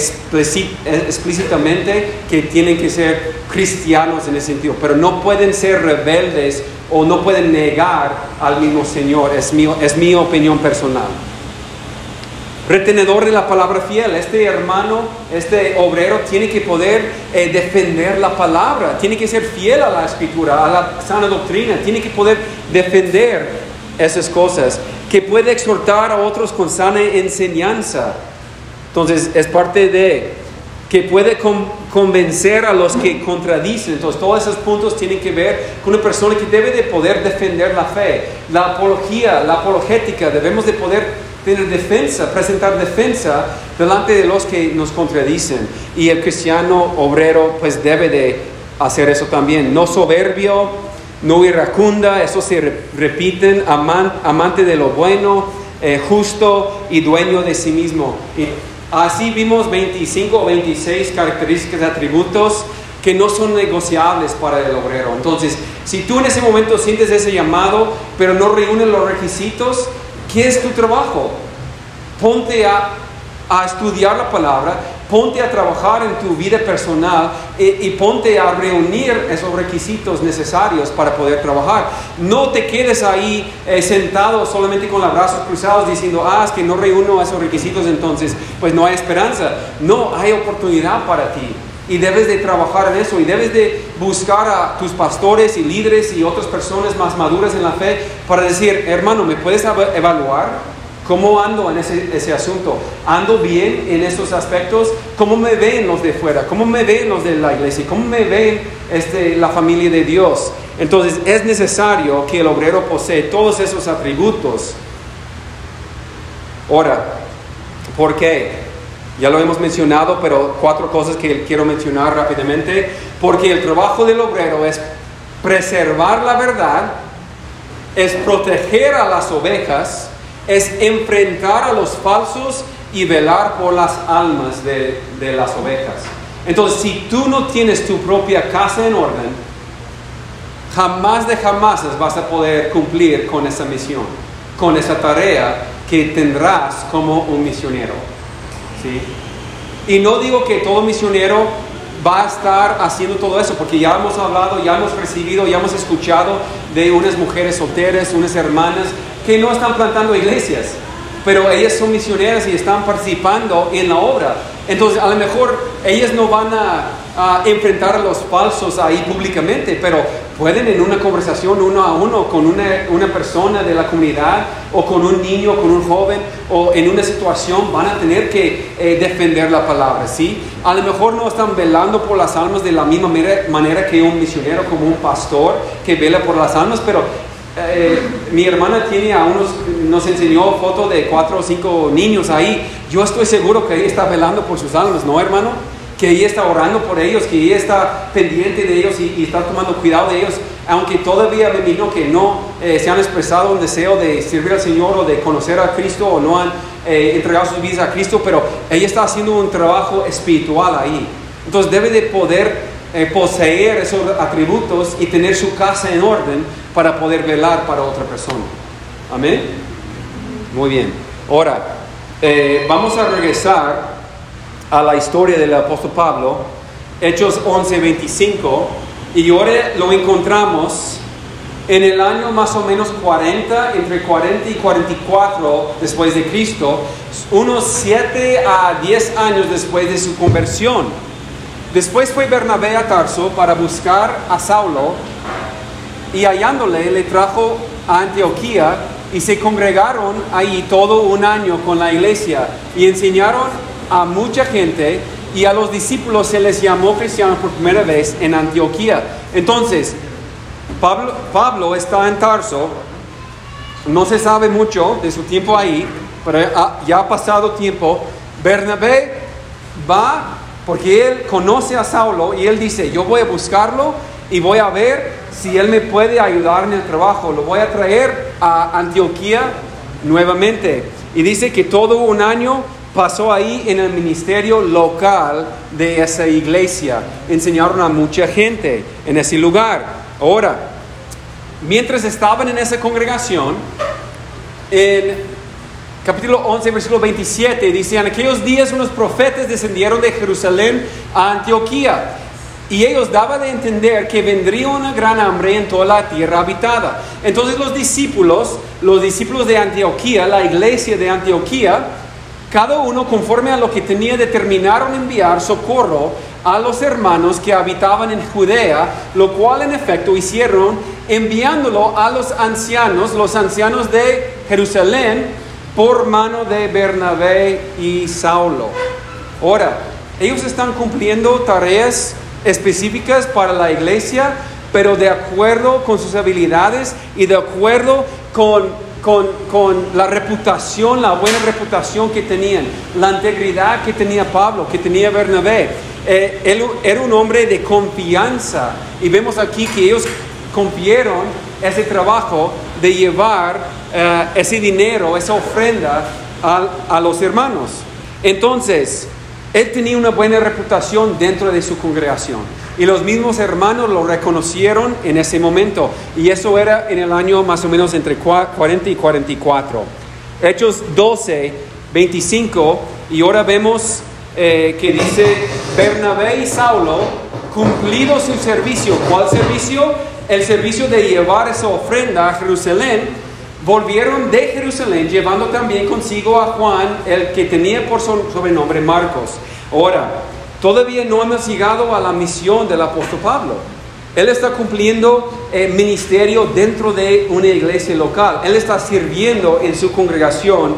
S1: explícitamente que tienen que ser cristianos en ese sentido, pero no pueden ser rebeldes o no pueden negar al mismo Señor. Es mi opinión personal. Retenedor de la palabra fiel. Este hermano, este obrero tiene que poder defender la palabra, tiene que ser fiel a la escritura, a la sana doctrina, tiene que poder defender esas cosas, que puede exhortar a otros con sana enseñanza. Entonces es parte de que puede convencer a los que contradicen. Entonces todos esos puntos tienen que ver con una persona que debe de poder defender la fe. La apología, la apologética, debemos de poder tener defensa, presentar defensa delante de los que nos contradicen. Y el cristiano obrero pues debe de hacer eso también. No soberbio, no iracunda, eso se repiten, amante de lo bueno, justo y dueño de sí mismo. Y así vimos 25 o 26 características, atributos que no son negociables para el obrero. Entonces, si tú en ese momento sientes ese llamado, pero no reúnes los requisitos, ¿qué es tu trabajo? Ponte a estudiar la palabra, ponte a trabajar en tu vida personal y ponte a reunir esos requisitos necesarios para poder trabajar. No te quedes ahí sentado solamente con los brazos cruzados diciendo, es que no reúno esos requisitos, entonces pues no hay esperanza. No, hay oportunidad para ti. Y debes de trabajar en eso y debes de buscar a tus pastores y líderes y otras personas más maduras en la fe para decir, hermano, ¿me puedes evaluar? ¿Cómo ando en ese asunto? ¿Ando bien en esos aspectos? ¿Cómo me ven los de fuera? ¿Cómo me ven los de la iglesia? ¿Cómo me ven la familia de Dios? Entonces es necesario que el obrero posee todos esos atributos. Ahora, ¿por qué? Ya lo hemos mencionado, pero 4 cosas que quiero mencionar rápidamente. Porque el trabajo del obrero es preservar la verdad, es proteger a las ovejas, es enfrentar a los falsos y velar por las almas de las ovejas. Entonces, si tú no tienes tu propia casa en orden, jamás de jamás vas a poder cumplir con esa misión, con esa tarea que tendrás como un misionero. ¿Sí? Y no digo que todo misionero va a estar haciendo todo eso, porque ya hemos hablado, ya hemos recibido, ya hemos escuchado de unas mujeres solteras, unas hermanas que no están plantando iglesias, pero ellas son misioneras y están participando en la obra. Entonces a lo mejor ellas no van a enfrentar a los falsos ahí públicamente, pero pueden en una conversación uno a uno con una persona de la comunidad o con un niño, con un joven, o en una situación van a tener que defender la palabra, ¿sí? A lo mejor no están velando por las almas de la misma manera que un misionero, como un pastor que vela por las almas, pero mi hermana nos enseñó fotos de 4 o 5 niños ahí. Yo estoy seguro que ella está velando por sus almas, ¿no, hermano? que ella está orando por ellos, que ella está pendiente de ellos y está tomando cuidado de ellos, aunque todavía me imagino que no se han expresado un deseo de servir al Señor o de conocer a Cristo o no han entregado sus vidas a Cristo, pero ella está haciendo un trabajo espiritual ahí. Entonces debe de poder poseer esos atributos y tener su casa en orden para poder velar para otra persona. Amén. Muy bien. Ahora, vamos a regresar a la historia del apóstol Pablo, Hechos 11:25, y ahora lo encontramos en el año más o menos 40, entre 40 y 44 después de Cristo, unos 7 a 10 años después de su conversión. Después fue Bernabé a Tarso para buscar a Saulo, y hallándole le trajo a Antioquía, y se congregaron ahí todo un año con la iglesia, y enseñaron a mucha gente, y a los discípulos se les llamó cristianos por primera vez en Antioquía. Entonces, Pablo está en Tarso, no se sabe mucho de su tiempo ahí, pero ya ha pasado tiempo. Bernabé va porque él conoce a Saulo y él dice, yo voy a buscarlo y voy a ver si él me puede ayudar en el trabajo, lo voy a traer a Antioquía nuevamente. Y dice que todo un año pasó ahí en el ministerio local de esa iglesia. Enseñaron a mucha gente en ese lugar. Ahora, mientras estaban en esa congregación, en capítulo 11, versículo 27, dice, en aquellos días unos profetas descendieron de Jerusalén a Antioquía, y ellos daban de entender que vendría una gran hambre en toda la tierra habitada. Entonces los discípulos de Antioquía, la iglesia de Antioquía, cada uno conforme a lo que tenía, determinaron enviar socorro a los hermanos que habitaban en Judea, lo cual en efecto hicieron, enviándolo a los ancianos de Jerusalén, por mano de Bernabé y Saulo. Ahora, ellos están cumpliendo tareas específicas para la iglesia, pero de acuerdo con sus habilidades y de acuerdo con la reputación, la buena reputación que tenían, la integridad que tenía Pablo, que tenía Bernabé. Él era un hombre de confianza, y vemos aquí que ellos confiaron ese trabajo de llevar ese dinero, esa ofrenda a los hermanos. Entonces, él tenía una buena reputación dentro de su congregación, y los mismos hermanos lo reconocieron en ese momento, y eso era en el año más o menos entre 40 y 44. Hechos 12, 25, y ahora vemos que dice, Bernabé y Saulo, cumplido su servicio. ¿Cuál servicio? El servicio de llevar esa ofrenda a Jerusalén. Volvieron de Jerusalén, llevando también consigo a Juan, el que tenía por sobrenombre Marcos. Ahora, todavía no hemos llegado a la misión del apóstol Pablo. Él está cumpliendo ministerio dentro de una iglesia local. Él está sirviendo en su congregación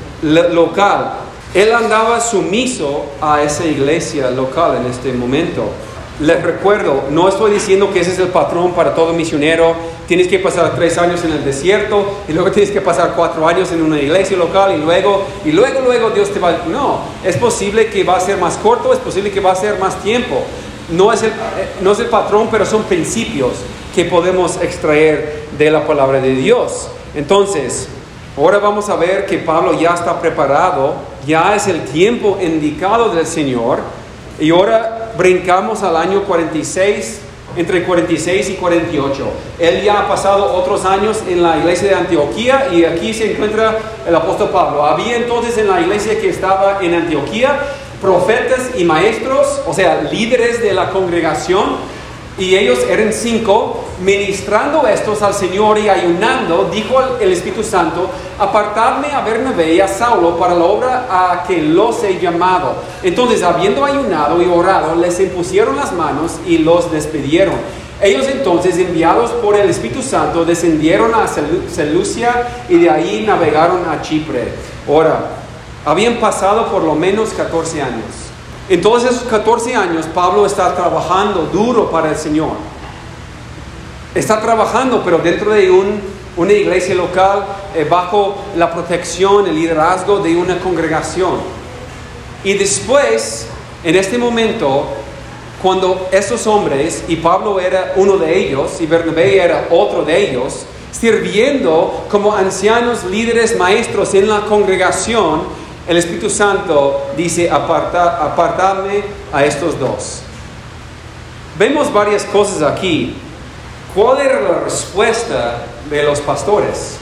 S1: local. Él andaba sumiso a esa iglesia local en este momento. Les recuerdo, no estoy diciendo que ese es el patrón para todo misionero. Tienes que pasar 3 años en el desierto, y luego tienes que pasar 4 años en una iglesia local, y luego Dios te va a... No, es posible que va a ser más corto, es posible que va a ser más tiempo. No es el patrón, pero son principios que podemos extraer de la palabra de Dios. Entonces, ahora vamos a ver que Pablo ya está preparado, ya es el tiempo indicado del Señor, y ahora brincamos al año 46, entre 46 y 48. Él ya ha pasado otros años en la iglesia de Antioquía, y aquí se encuentra el apóstol Pablo. Había entonces en la iglesia que estaba en Antioquía profetas y maestros, o sea, líderes de la congregación, y ellos eran 5, ministrando estos al Señor y ayunando. Dijo el Espíritu Santo, apartadme a Bernabé y a Saulo para la obra a que los he llamado. Entonces, habiendo ayunado y orado, les impusieron las manos y los despidieron. Ellos entonces, enviados por el Espíritu Santo, descendieron a Seleucia, y de ahí navegaron a Chipre. Ahora, habían pasado por lo menos 14 años. En todos esos 14 años, Pablo está trabajando duro para el Señor. Está trabajando, pero dentro de una iglesia local, bajo la protección, el liderazgo de una congregación. Y después En este momento, cuando esos hombres, y Pablo era uno de ellos, y Bernabé era otro de ellos, sirviendo como ancianos, líderes, maestros en la congregación, el Espíritu Santo dice, apartadme a estos dos. Vemos varias cosas aquí. ¿Cuál era la respuesta de los pastores?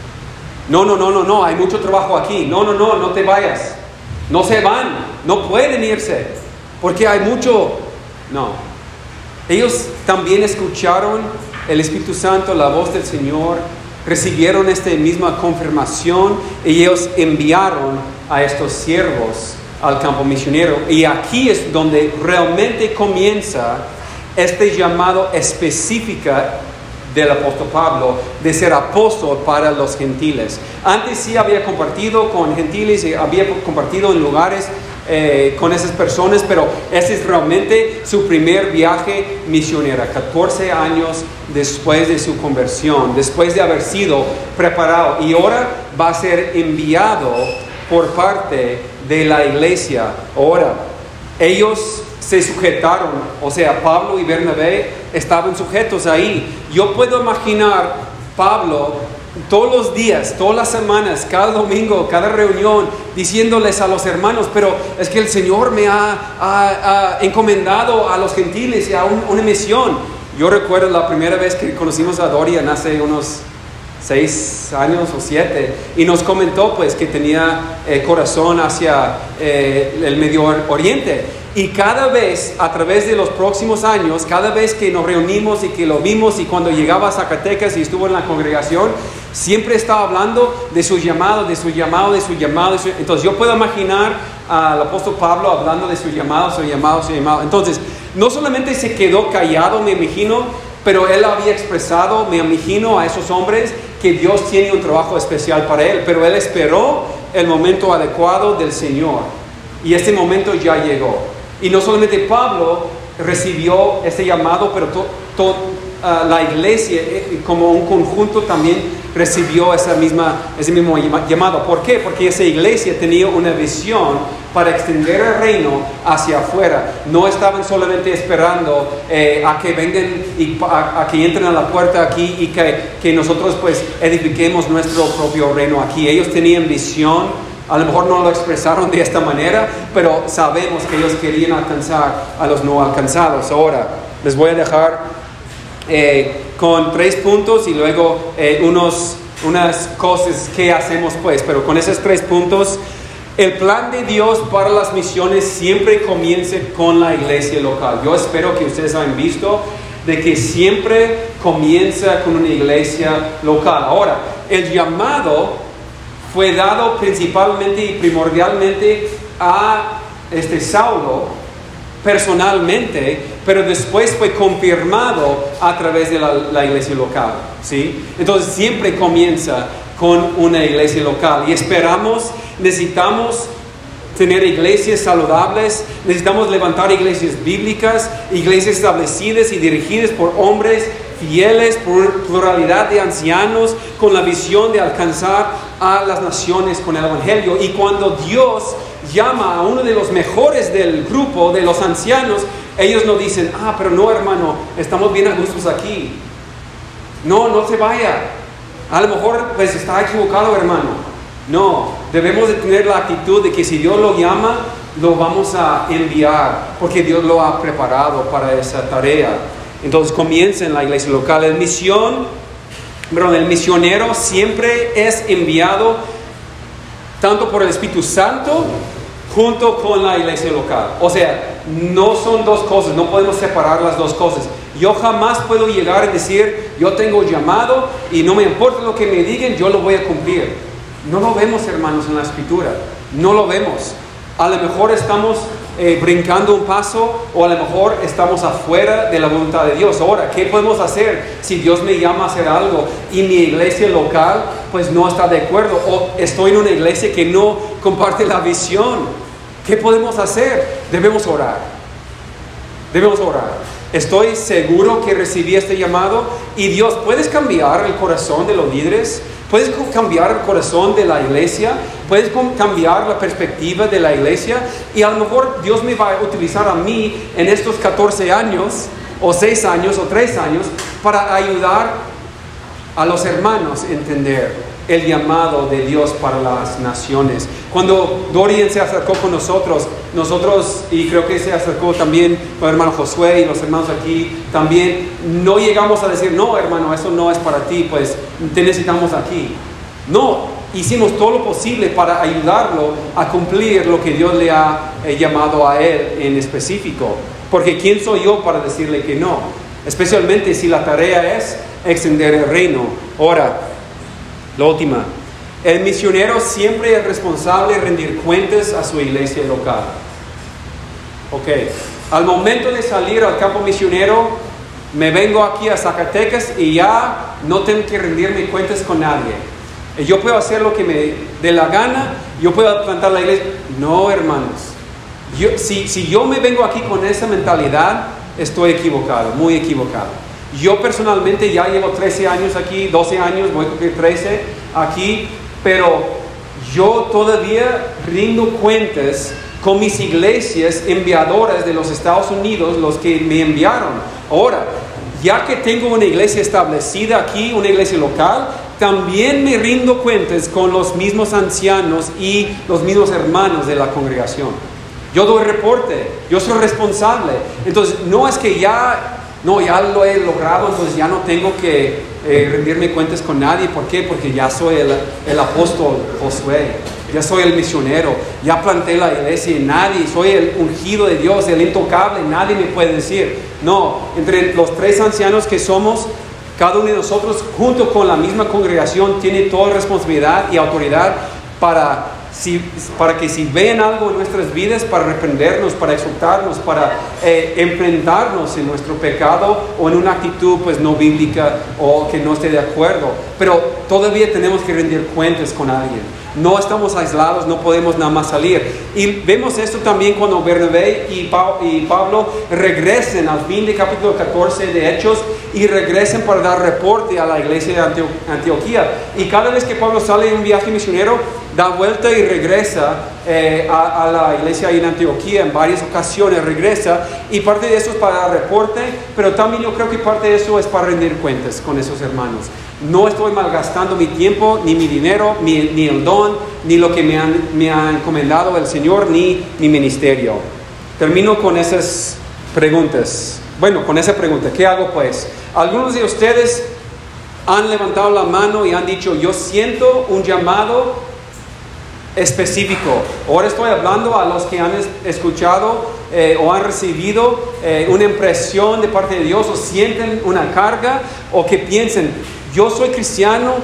S1: No, hay mucho trabajo aquí. No te vayas. No se van, no pueden irse, porque hay mucho. No. Ellos también escucharon el Espíritu Santo, la voz del Señor, recibieron esta misma confirmación y ellos enviaron a estos siervos al campo misionero. Y aquí es donde realmente comienza este llamado específico del apóstol Pablo de ser apóstol para los gentiles. Antes sí había compartido con gentiles y había compartido en lugares con esas personas, pero ese es realmente su primer viaje misionero, 14 años después de su conversión, después de haber sido preparado, y ahora va a ser enviado por parte de la iglesia. Ahora, ellos se sujetaron, o sea, Pablo y Bernabé estaban sujetos ahí. Yo puedo imaginar Pablo todos los días, todas las semanas, cada domingo, cada reunión, diciéndoles a los hermanos, pero es que el Señor me ha encomendado a los gentiles y a una misión. Yo recuerdo la primera vez que conocimos a Dorian hace unos 6 años o 7, y nos comentó pues que tenía corazón hacia el Medio Oriente. Y cada vez, a través de los próximos años, cada vez que nos reunimos y que lo vimos, y cuando llegaba a Zacatecas y estuvo en la congregación, siempre estaba hablando de su llamado, de su llamado, de su llamado. Entonces yo puedo imaginar al apóstol Pablo hablando de su llamado, su llamado, su llamado. Entonces, no solamente se quedó callado, me imagino, pero él había expresado, me imagino, a esos hombres que Dios tiene un trabajo especial para él. Pero él esperó el momento adecuado del Señor. Y este momento ya llegó. Y no solamente Pablo recibió este llamado, pero la iglesia como un conjunto también recibió ese mismo llamado. ¿Por qué? Porque esa iglesia tenía una visión para extender el reino hacia afuera. No estaban solamente esperando a que vengan y a que entren a la puerta aquí y que nosotros pues edifiquemos nuestro propio reino aquí. Ellos tenían visión. A lo mejor no lo expresaron de esta manera, pero sabemos que ellos querían alcanzar a los no alcanzados. Ahora, les voy a dejar con 3 puntos y luego unas cosas que hacemos pues. Pero con esos 3 puntos, el plan de Dios para las misiones siempre comienza con la iglesia local. Yo espero que ustedes hayan visto de que siempre comienza con una iglesia local. Ahora, el llamado fue dado principalmente y primordialmente a Saulo personalmente, pero después fue confirmado a través de la iglesia local, ¿sí? Entonces siempre comienza con una iglesia local y necesitamos tener iglesias saludables, necesitamos levantar iglesias bíblicas, iglesias establecidas y dirigidas por hombres fieles, por pluralidad de ancianos, con la visión de alcanzar a las naciones con el evangelio. Y cuando Dios llama a uno de los mejores del grupo, de los ancianos, ellos no dicen, pero no, hermano, estamos bien a gustos aquí. No se vaya. A lo mejor pues está equivocado, hermano. No, debemos de tener la actitud de que si Dios lo llama, lo vamos a enviar, porque Dios lo ha preparado para esa tarea. Entonces comienza en la iglesia local. El misionero siempre es enviado tanto por el Espíritu Santo junto con la iglesia local. O sea, no son dos cosas, no podemos separar las dos cosas. Yo jamás puedo llegar y decir, yo tengo llamado y no me importa lo que me digan, yo lo voy a cumplir. No lo vemos, hermanos, en la Escritura. No lo vemos. A lo mejor estamos brincando un paso, o a lo mejor estamos afuera de la voluntad de Dios. Ahora, ¿qué podemos hacer si Dios me llama a hacer algo y mi iglesia local pues no está de acuerdo, o estoy en una iglesia que no comparte la visión? ¿Qué podemos hacer? Debemos orar. Estoy seguro que recibí este llamado. Y Dios, ¿puedes cambiar el corazón de los líderes? ¿Puedes cambiar el corazón de la iglesia? ¿Puedes cambiar la perspectiva de la iglesia? Y a lo mejor Dios me va a utilizar a mí en estos 14 años, o 6 años, o 3 años, para ayudar a los hermanos a entender el llamado de Dios para las naciones. Cuando Dorian se acercó con nosotros, y creo que se acercó también con el hermano Josué y los hermanos aquí también, no llegamos a decir, no hermano, eso no es para ti, pues te necesitamos aquí. No, hicimos todo lo posible para ayudarlo a cumplir lo que Dios le ha llamado a él en específico. Porque ¿quién soy yo para decirle que no? Especialmente si la tarea es extender el reino. Ahora, la última. El misionero siempre es responsable de rendir cuentas a su iglesia local. Ok. Al momento de salir al campo misionero, me vengo aquí a Zacatecas y ya no tengo que rendirme cuentas con nadie. Yo puedo hacer lo que me dé la gana, yo puedo plantar la iglesia. No, hermanos. Si yo me vengo aquí con esa mentalidad, estoy equivocado, muy equivocado. Yo personalmente ya llevo 13 años aquí, 12 años, voy a cumplir 13 aquí, pero yo todavía rindo cuentas con mis iglesias enviadoras de los Estados Unidos, los que me enviaron. Ahora, ya que tengo una iglesia establecida aquí, una iglesia local, también me rindo cuentas con los mismos ancianos y los mismos hermanos de la congregación. Yo doy reporte, yo soy responsable. Entonces, no es que ya lo he logrado, entonces ya no tengo que rendirme cuentas con nadie. ¿Por qué? Porque ya soy el apóstol Josué, ya soy el misionero, ya planté la iglesia y nadie, soy el ungido de Dios, el intocable, nadie me puede decir. No, entre los 3 ancianos que somos, cada uno de nosotros, junto con la misma congregación, tiene toda responsabilidad y autoridad para que si ven algo en nuestras vidas, para reprendernos, para exhortarnos, para enfrentarnos en nuestro pecado o en una actitud pues no bíblica o que no esté de acuerdo. Pero todavía tenemos que rendir cuentas con alguien. No estamos aislados, no podemos nada más salir. Y vemos esto también cuando Bernabé y Pablo regresen al fin de capítulo 14 de Hechos y regresen para dar reporte a la iglesia de Antioquía. Y cada vez que Pablo sale en un viaje misionero, da vuelta y regresa a la iglesia en Antioquía. En varias ocasiones regresa, y parte de eso es para dar reporte, pero también yo creo que parte de eso es para rendir cuentas con esos hermanos. No estoy malgastando mi tiempo, ni mi dinero, ni el don, ni lo que me ha encomendado el Señor, ni mi ministerio. Termino con esas preguntas. Bueno, con esa pregunta, ¿qué hago pues? Algunos de ustedes han levantado la mano y han dicho, yo siento un llamado específico. Ahora estoy hablando a los que han escuchado o han recibido una impresión de parte de Dios, o sienten una carga, o que piensen, yo soy cristiano,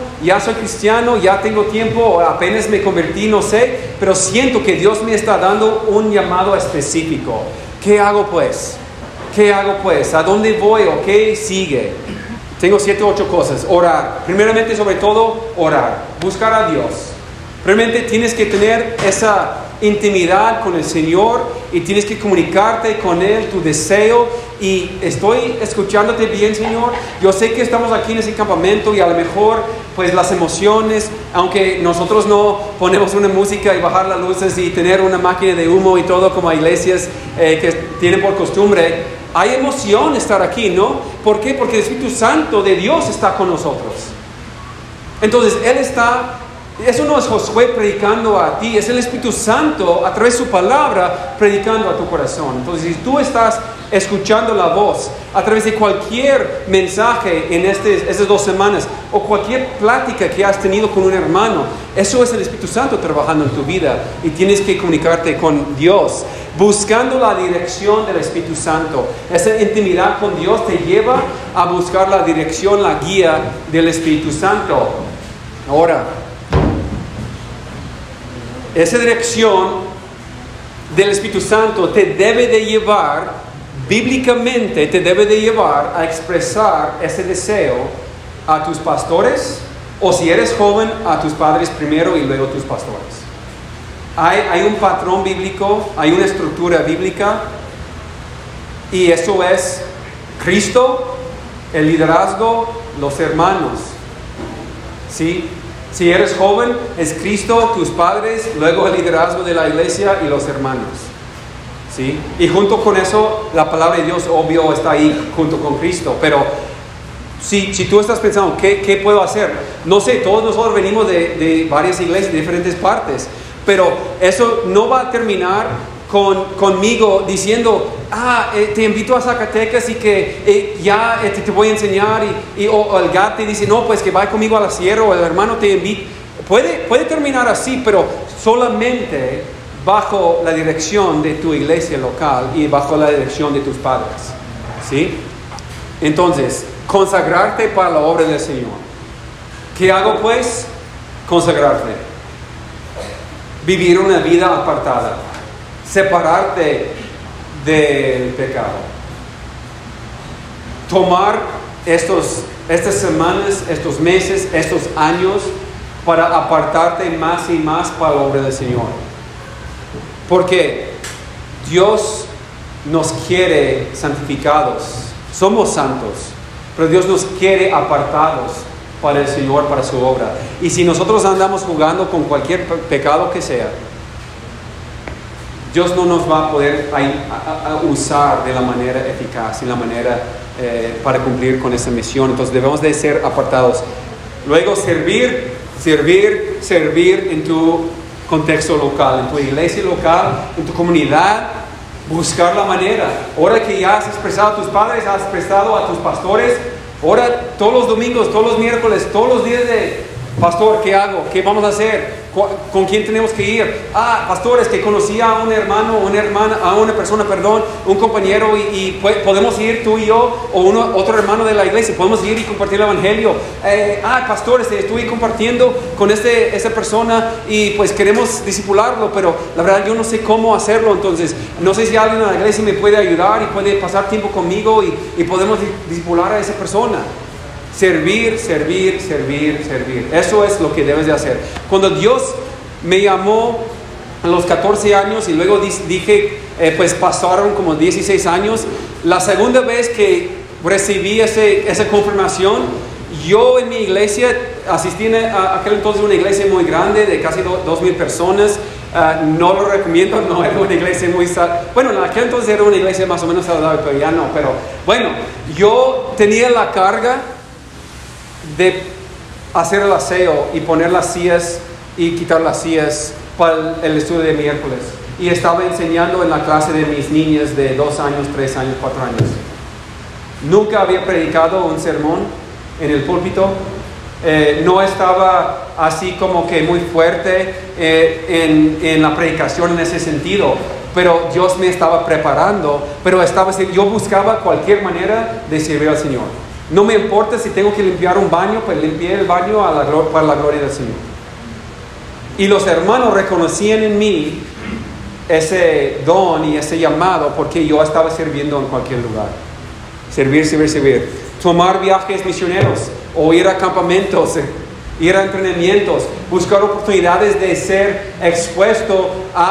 S1: ya tengo tiempo, apenas me convertí, no sé, pero siento que Dios me está dando un llamado específico. ¿Qué hago pues? ¿Qué hago pues? ¿A dónde voy o qué sigue? Tengo 7 u 8 cosas. Orar. Primeramente, sobre todo, orar. Buscar a Dios. Realmente tienes que tener esa intimidad con el Señor y tienes que comunicarte con Él, tu deseo. Y estoy escuchándote bien, Señor. Yo sé que estamos aquí en ese campamento y a lo mejor pues las emociones, aunque nosotros no ponemos una música y bajar las luces y tener una máquina de humo y todo como iglesias que tienen por costumbre, hay emoción estar aquí, ¿no? ¿Por qué? Porque el Espíritu Santo de Dios está con nosotros. Entonces Él está... Eso no es Josué predicando a ti, es el Espíritu Santo a través de su palabra predicando a tu corazón. Entonces, si tú estás escuchando la voz a través de cualquier mensaje en estas 2 semanas, o cualquier plática que has tenido con un hermano, eso es el Espíritu Santo trabajando en tu vida, y tienes que comunicarte con Dios, buscando la dirección del Espíritu Santo. Esa intimidad con Dios te lleva a buscar la dirección, la guía del Espíritu Santo. Ahora, esa dirección del Espíritu Santo te debe de llevar, bíblicamente te debe de llevar a expresar ese deseo a tus pastores, o si eres joven, a tus padres primero y luego tus pastores. Hay un patrón bíblico, hay una estructura bíblica, y eso es Cristo, el liderazgo, los hermanos. ¿Sí? Si eres joven, es Cristo, tus padres, luego el liderazgo de la iglesia y los hermanos. ¿Sí? Y junto con eso, la palabra de Dios, obvio, está ahí junto con Cristo. Pero si tú estás pensando, ¿qué puedo hacer? No sé, todos nosotros venimos de varias iglesias, de diferentes partes. Pero eso no va a terminar conmigo diciendo, te invito a Zacatecas y que te voy a enseñar. O el GAT te dice, no, pues que vaya conmigo a la sierra, o el hermano te invita. Puede terminar así, pero solamente bajo la dirección de tu iglesia local y bajo la dirección de tus padres. ¿Sí? Entonces, consagrarte para la obra del Señor. ¿Qué hago pues? Consagrarte. Vivir una vida apartada. Separarte del pecado. Tomar estas semanas, estos meses, estos años para apartarte más y más para la obra del Señor. Porque Dios nos quiere santificados. Somos santos, pero Dios nos quiere apartados para el Señor, para su obra. Y si nosotros andamos jugando con cualquier pecado que sea, Dios no nos va a poder usar de la manera eficaz y la manera para cumplir con esa misión. Entonces debemos de ser apartados. Luego servir en tu contexto local, en tu iglesia local, en tu comunidad. Buscar la manera. Ahora que ya has expresado a tus padres, has expresado a tus pastores, ahora todos los domingos, todos los miércoles, todos los días de pastor, ¿qué hago? ¿Qué vamos a hacer? ¿Con quién tenemos que ir? Pastores, que conocí a un hermano, un compañero y podemos ir tú y yo o otro hermano de la iglesia, podemos ir y compartir el evangelio. Pastores, estuve compartiendo con esa persona y pues queremos discipularlo, pero la verdad yo no sé cómo hacerlo, entonces no sé si alguien en la iglesia me puede ayudar y puede pasar tiempo conmigo y podemos discipular a esa persona. Servir. Eso es lo que debes de hacer. Cuando Dios me llamó a los 14 años y luego dije, pues pasaron como 16 años, la segunda vez que recibí esa confirmación, yo en mi iglesia asistí a aquel entonces a una iglesia muy grande de casi 2,000 personas. No lo recomiendo, no era una iglesia muy bueno, en aquel entonces era una iglesia más o menos saludable, pero ya no. Pero bueno, yo tenía la carga de hacer el aseo y poner las sillas y quitar las sillas para el estudio de miércoles, y estaba enseñando en la clase de mis niñas de 2 años, 3 años, 4 años. Nunca había predicado un sermón en el púlpito, no estaba así como que muy fuerte en la predicación en ese sentido, pero Dios me estaba preparando, pero yo buscaba cualquier manera de servir al Señor. No me importa si tengo que limpiar un baño, pues limpié el baño para la gloria del Señor. Y los hermanos reconocían en mí ese don y ese llamado porque yo estaba sirviendo en cualquier lugar. Servir. Tomar viajes misioneros o ir a campamentos, ir a entrenamientos, buscar oportunidades de ser expuesto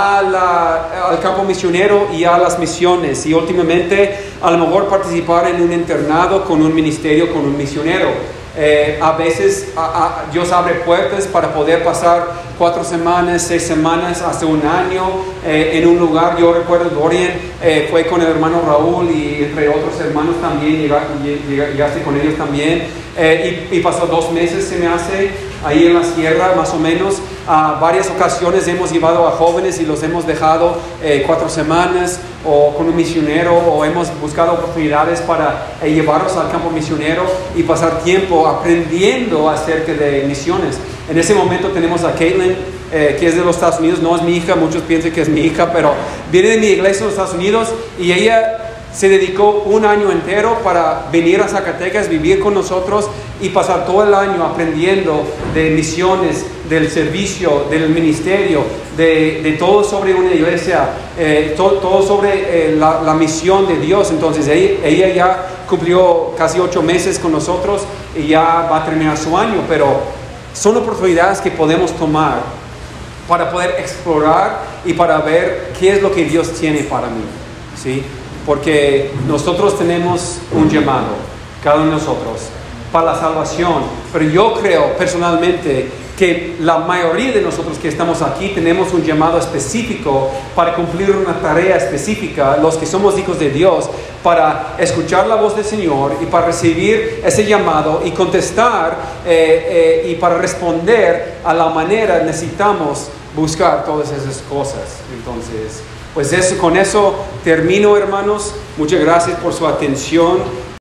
S1: al campo misionero y a las misiones, y últimamente a lo mejor participar en un internado con un ministerio, con un misionero. A veces Dios abre puertas para poder pasar 4 semanas, 6 semanas, hasta un año en un lugar. Yo recuerdo Dorian fue con el hermano Raúl y entre otros hermanos también, llegaste con ellos también, y pasó 2 meses, se me hace, ahí en la sierra más o menos. Varias ocasiones hemos llevado a jóvenes y los hemos dejado 4 semanas o con un misionero, o hemos buscado oportunidades para llevarlos al campo misionero y pasar tiempo aprendiendo acerca de misiones. En ese momento tenemos a Caitlin, que es de los Estados Unidos. No es mi hija, muchos piensan que es mi hija, pero viene de mi iglesia en los Estados Unidos, y ella se dedicó 1 año entero para venir a Zacatecas, vivir con nosotros y pasar todo el año aprendiendo de misiones, del servicio, del ministerio, de todo sobre una iglesia, todo sobre la misión de Dios. Entonces ella ya cumplió casi 8 meses con nosotros y ya va a terminar su año, pero son oportunidades que podemos tomar para poder explorar y para ver qué es lo que Dios tiene para mí, ¿sí? porque nosotros tenemos un llamado, cada uno de nosotros, para la salvación. Pero yo creo personalmente que la mayoría de nosotros que estamos aquí tenemos un llamado específico para cumplir una tarea específica, los que somos hijos de Dios, para escuchar la voz del Señor y para recibir ese llamado y contestar y para responder a la manera necesitamos buscar todas esas cosas. Entonces, pues con eso termino, hermanos. Muchas gracias por su atención.